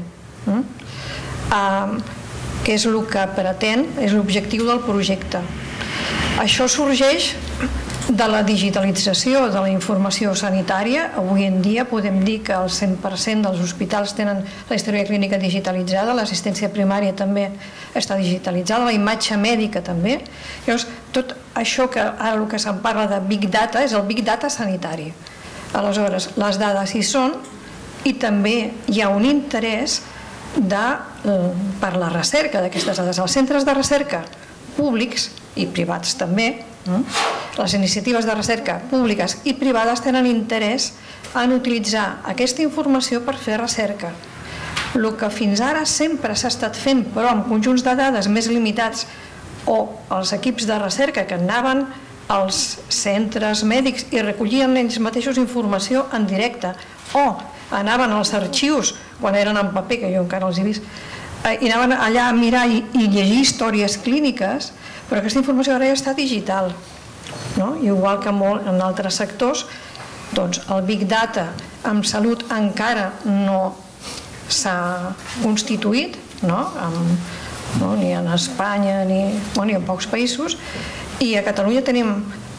Que és el que pretén, és l'objectiu del projecte. Això sorgeix de la digitalització de la informació sanitària. Avui en dia podem dir que el 100% dels hospitals tenen la història clínica digitalitzada, l'assistència primària també està digitalitzada, la imatge mèdica també. Llavors, tot això que ara el que se'n parla de Big Data és el Big Data sanitari. Aleshores, les dades hi són i també hi ha un interès per la recerca d'aquestes dades. Els centres de recerca públics i privats també, les iniciatives de recerca públiques i privades tenen interès en utilitzar aquesta informació per fer recerca. El que fins ara sempre s'ha estat fent, però amb conjunts de dades més limitats, o els equips de recerca que anaven als centres mèdics i recollien ells mateixos informació en directe, o anaven als arxius quan eren en paper, que jo encara els he vist, i anaven allà a mirar i llegir històries clíniques, però aquesta informació ara ja està digital. Igual que en altres sectors, el Big Data en salut encara no s'ha constituït, ni en Espanya ni en pocs països, i a Catalunya tenim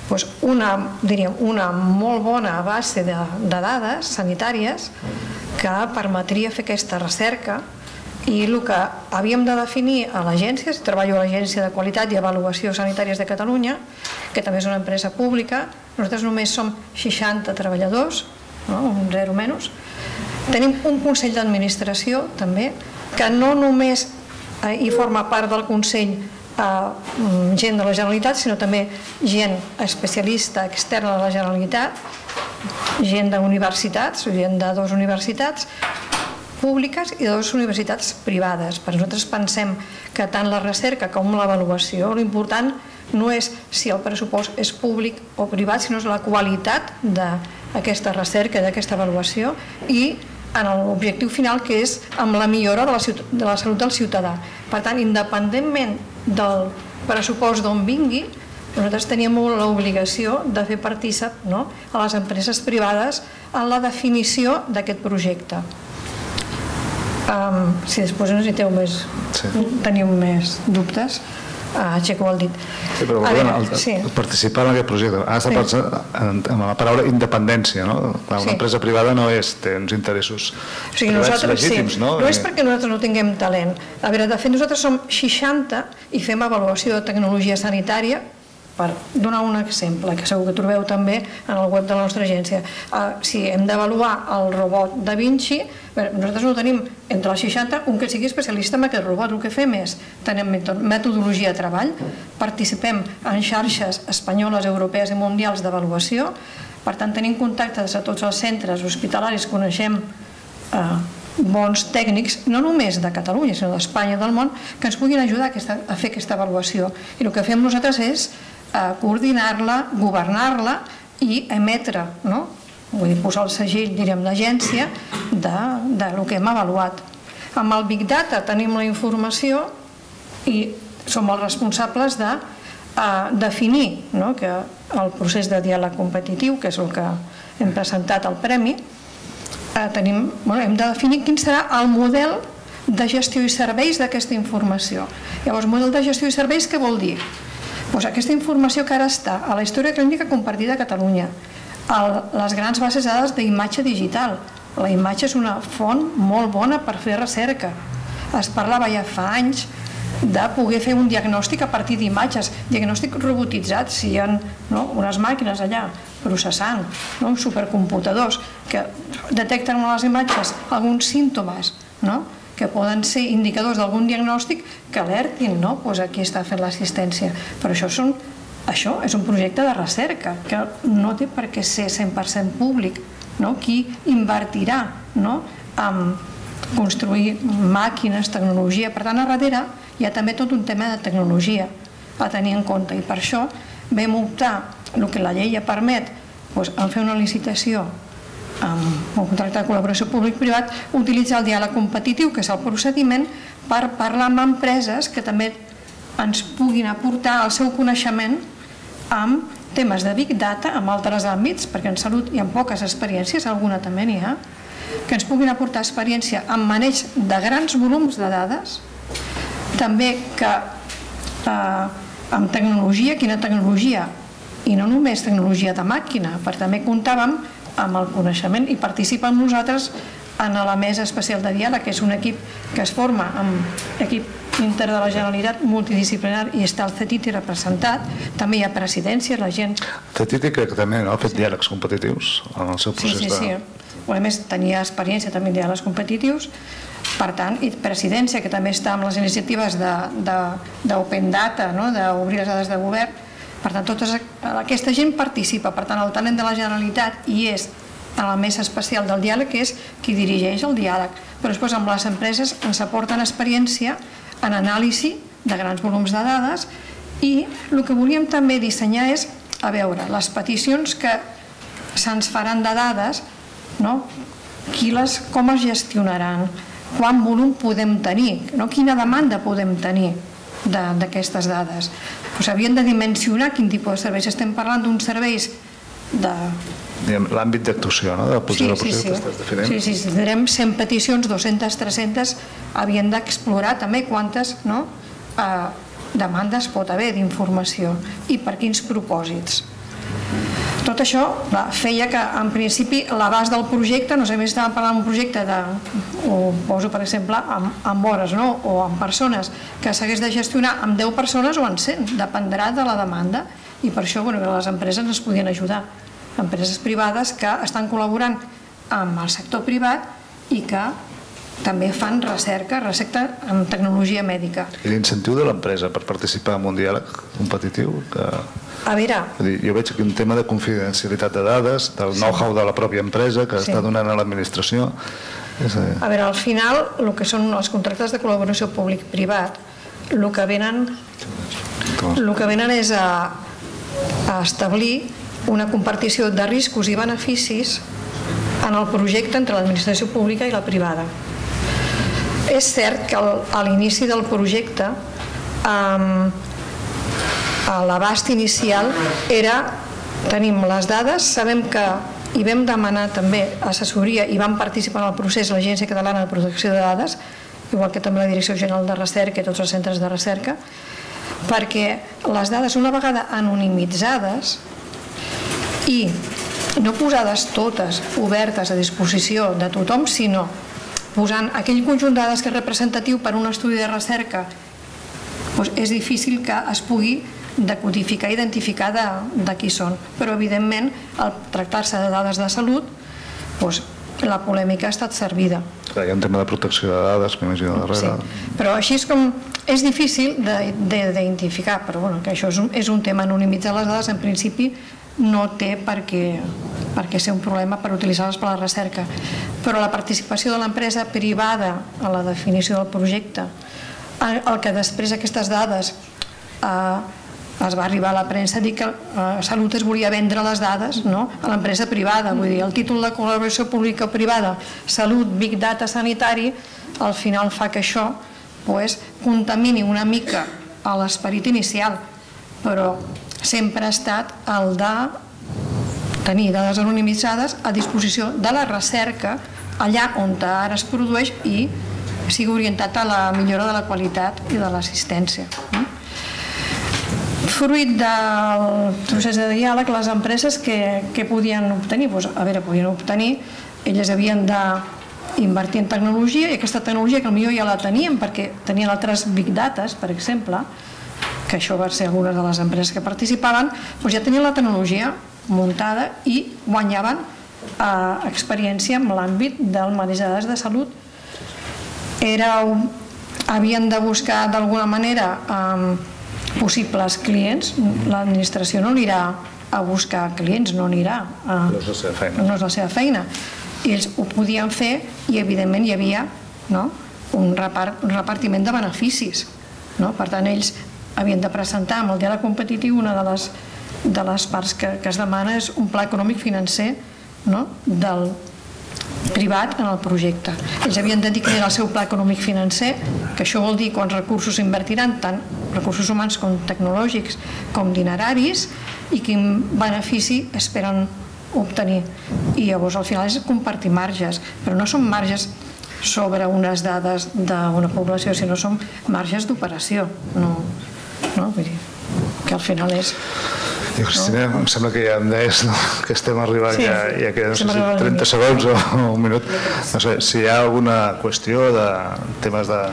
una molt bona base de dades sanitàries que permetria fer aquesta recerca. I el que havíem de definir a l'agència, treballo a l'Agència de Qualitat i Avaluació Sanitàries de Catalunya, que també és una empresa pública, nosaltres només som 60 treballadors, un zero menys. Tenim un Consell d'Administració també, que no només hi forma part del Consell gent de la Generalitat, sinó també gent especialista externa de la Generalitat, gent d'universitats, gent de 2 universitats, públiques i de 2 universitats privades. Per nosaltres pensem que tant la recerca com l'avaluació, l'important no és si el pressupost és públic o privat, sinó és la qualitat d'aquesta recerca, d'aquesta avaluació i en l'objectiu final, que és amb la millora de la salut del ciutadà. Per tant, independentment del pressupost d'on vingui, nosaltres teníem l'obligació de fer partícip a les empreses privades en la definició d'aquest projecte. Si després teniu més dubtes, aixeco el dit. Sí, però participar en aquest projecte has de pensar en la paraula independència. Una empresa privada no té uns interessos privats legítims. No és perquè nosaltres no tinguem talent. A veure, de fet, nosaltres som 60 i fem avaluació de tecnologia sanitària. Per donar un exemple, que segur que trobeu també en el web de la nostra agència. Si hem d'avaluar el robot Da Vinci, nosaltres no tenim entre els 60 un que sigui especialista en aquest robot. El que fem és, tenim metodologia de treball, participem en xarxes espanyoles, europees i mundials d'avaluació, per tant tenim contactes a tots els centres hospitalaris, coneixem bons tècnics, no només de Catalunya, sinó d'Espanya i del món, que ens puguin ajudar a fer aquesta avaluació. I el que fem nosaltres és coordinar-la, governar-la i emetre, vull dir, posar el segell, d'agència del que hem avaluat. Amb el Big Data tenim la informació i som els responsables de definir que el procés de diàleg competitiu, que és el que hem presentat al Premi, hem de definir quin serà el model de gestió i serveis d'aquesta informació. Llavors, model de gestió i serveis què vol dir? Aquesta informació que ara està a la història clínica compartida a Catalunya, a les grans bases de dades d'imatge digital. La imatge és una font molt bona per fer recerca. Es parlava ja fa anys de poder fer un diagnòstic a partir d'imatges, diagnòstic robotitzat, si hi ha unes màquines allà processant, supercomputadors que detecten en les imatges alguns símptomes que poden ser indicadors d'algun diagnòstic que alertin, aquí està fent l'assistència. Però això és un projecte de recerca que no té per què ser 100% públic. Qui invertirà en construir màquines, tecnologia? Per tant, a darrere hi ha també tot un tema de tecnologia a tenir en compte, i per això vam optar, el que la llei ja permet, en fer una licitació amb un contracte de col·laboració públic-privat, utilitzar el diàleg competitiu, que és el procediment, per parlar amb empreses que també ens puguin aportar el seu coneixement amb temes de Big Data, en altres àmbits, perquè en salut hi ha poques experiències, alguna també n'hi ha, que ens puguin aportar experiència en maneig de grans volums de dades, també que amb tecnologia, quina tecnologia, i no només tecnologia de màquina, perquè també comptàvem amb el coneixement i participa amb nosaltres en la mesa especial de diàleg, que és un equip que es forma amb equip inter de la Generalitat multidisciplinar, i està el CETITI representat, també hi ha presidència, la gent... CETITI crec que també ha fet diàlegs competitius en el seu procés de... Sí. A més, tenia experiència també en diàlegs competitius, per tant, i presidència, que també està amb les iniciatives d'Open Data, d'obrir les dades de govern. Per tant, tota aquesta gent participa. Per tant, el talent de la Generalitat hi és a la mesa especial del diàleg, que és qui dirigeix el diàleg. Però després amb les empreses ens aporten experiència en anàlisi de grans volums de dades, i el que volíem també dissenyar és, a veure, les peticions que se'ns faran de dades, com es gestionaran, quant volum podem tenir, quina demanda podem tenir d'aquestes dades. Havien de dimensionar quin tipus de serveis. Estem parlant d'uns serveis de... L'àmbit d'actuació, de possible projecte que estàs definint. Sí, si tindrem 100 peticions, 200, 300, havien d'explorar també quantes demandes pot haver d'informació i per quins propòsits. Tot això feia que, en principi, l'abast del projecte, no sé, més estàvem parlant d'un projecte ho poso, per exemple, amb hores o amb persones, que s'hagués de gestionar amb 10 persones o amb 100, dependrà de la demanda, i per això les empreses ens podien ajudar. Empreses privades que estan col·laborant amb el sector privat i que també fan recerca en tecnologia mèdica. I l'incentiu de l'empresa per participar en un diàleg competitiu? A veure... Jo veig aquí un tema de confidencialitat de dades, del know-how de la pròpia empresa que està donant a l'administració. A veure, al final, el que són els contractes de col·laboració públic-privat, el que venen és a establir una compartició de riscos i beneficis en el projecte entre l'administració pública i la privada. És cert que a l'inici del projecte l'abast inicial era, tenim les dades, sabem que hi vam demanar també assessoria i vam participar en el procés l'Agència Catalana de Protecció de Dades, igual que també la Direcció General de Recerca i tots els centres de recerca, perquè les dades, una vegada anonimitzades i no posades totes obertes a disposició de tothom, sinó posant aquell conjunt de dades que és representatiu per a un estudi de recerca, és difícil que es pugui decodificar i identificar de qui són. Però, evidentment, al tractar-se de dades de salut, la polèmica ha estat servida. Hi ha un tema de protecció de dades, m'imagino, darrere. Però així és com... És difícil d'identificar, però que això és un tema. Anonimitzar les dades, en principi, no té per què ser un problema per utilitzar-les per a la recerca. Però la participació de l'empresa privada a la definició del projecte, el que després aquestes dades es va arribar a la premsa a dir que Salut es volia vendre les dades a l'empresa privada. Vull dir, el títol de col·laboració pública o privada, Salut, Big Data, Sanitari, al final fa que això contamini una mica a l'esperit inicial, però sempre ha estat el de tenir dades anonimitzades a disposició de la recerca allà on ara es produeix i sigui orientat a la millora de la qualitat i de l'assistència. Fruit del procés de diàleg, les empreses que podien obtenir? A veure, podien obtenir, elles havien de invertir en tecnologia, i aquesta tecnologia que potser ja la teníem perquè tenien altres big dates, per exemple, que això va ser algunes de les empreses que participaven, doncs ja tenien la tecnologia muntada i guanyaven experiència en l'àmbit del maneig de dades de salut. Havien de buscar d'alguna manera possibles clients. L'administració no anirà a buscar clients, no anirà, no és la seva feina. Ells ho podien fer i evidentment hi havia un repartiment de beneficis. Per tant, ells havien de presentar amb el diàleg competitiu, una de les parts que es demana és un pla econòmic financer del privat en el projecte. Ells havien de dir quin era el seu pla econòmic financer, que això vol dir quants recursos invertiran, tant recursos humans com tecnològics com dineraris, i quin benefici esperen obtenir. I llavors al final és compartir marges, però no són marges sobre unes dades d'una població, sinó són marges d'operació. Vull dir que al final és... Cristina, em sembla que ja em deies que estem arribant, ja queden 30 segons o un minut. No sé, si hi ha alguna qüestió de temes de...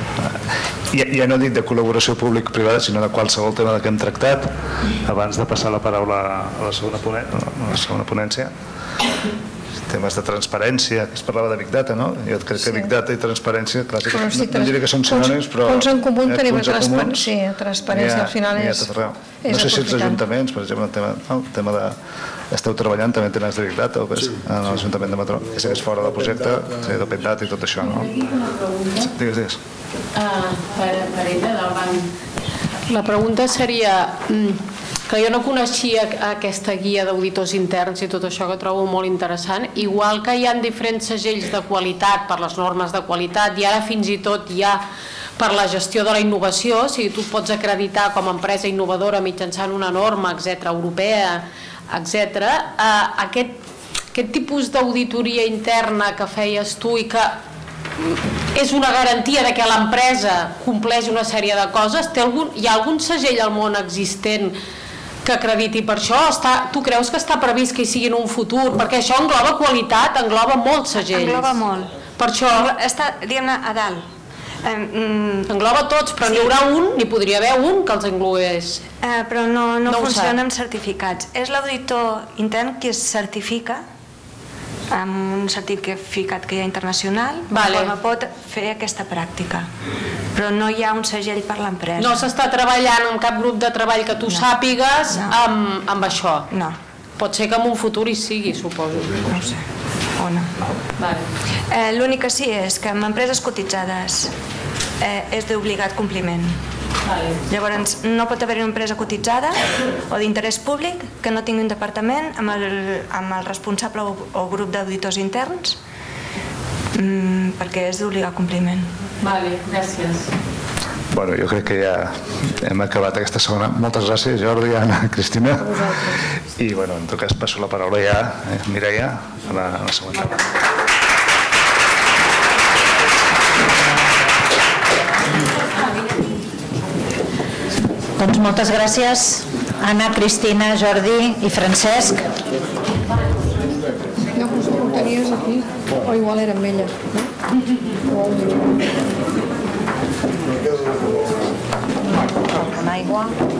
Ja no dic de col·laboració públic-privada, sinó de qualsevol tema que hem tractat, abans de passar la paraula a la segona ponència. Temes de transparència, que es parlava de Big Data, no? Jo crec que Big Data i transparència, no diré que són sinònims, però... Punts en comú tenim transparència, al final és... No sé si els ajuntaments, per exemple, el tema de... Esteu treballant també en temes de Big Data en l'Ajuntament de Mataró, que segueix fora del projecte, de Big Data i tot això, no? Digues. Per ella, del banc. La pregunta seria... que jo no coneixia aquesta guia d'auditors interns i tot això, que trobo molt interessant, igual que hi ha diferents segells de qualitat per les normes de qualitat i ara fins i tot hi ha per la gestió de la innovació, o sigui, tu pots acreditar com a empresa innovadora mitjançant una norma, etc., europea, etc. Aquest tipus d'auditoria interna que feies tu i que és una garantia de que l'empresa compleix una sèrie de coses, hi ha algun segell al món existent que acrediti per això? Tu creus que està previst que hi sigui en un futur? Perquè això engloba qualitat, engloba molts segells. Engloba molt. Per això... Està, diguem-ne, a dalt. Engloba tots, però n'hi haurà un, n'hi podria haver un que els englogués. Però no funciona amb certificats. És l'auditor intern qui es certifica amb un certificat que hi ha internacional, pot fer aquesta pràctica. Però no hi ha un segell per l'empresa. No s'està treballant en cap grup de treball que tu sàpigues amb això? No. Pot ser que en un futur hi sigui, suposo. No ho sé. O no. L'únic que sí és que amb empreses cotitzades és d'obligat compliment. Llavors no pot haver una empresa cotitzada o d'interès públic que no tingui un departament amb el responsable o grup d'auditors interns, perquè és d'obligat compliment. Vale, gràcies. Bueno, jo crec que ja hem acabat aquesta segona. Moltes gràcies, Jordi, Anna, Cristina. I bueno, en tot cas passo la paraula ja a Mireia a la següent taula. Doncs moltes gràcies, Anna, Cristina, Jordi i Francesc. No, doncs ho tenies aquí, o igual era amb ella. Una aigua.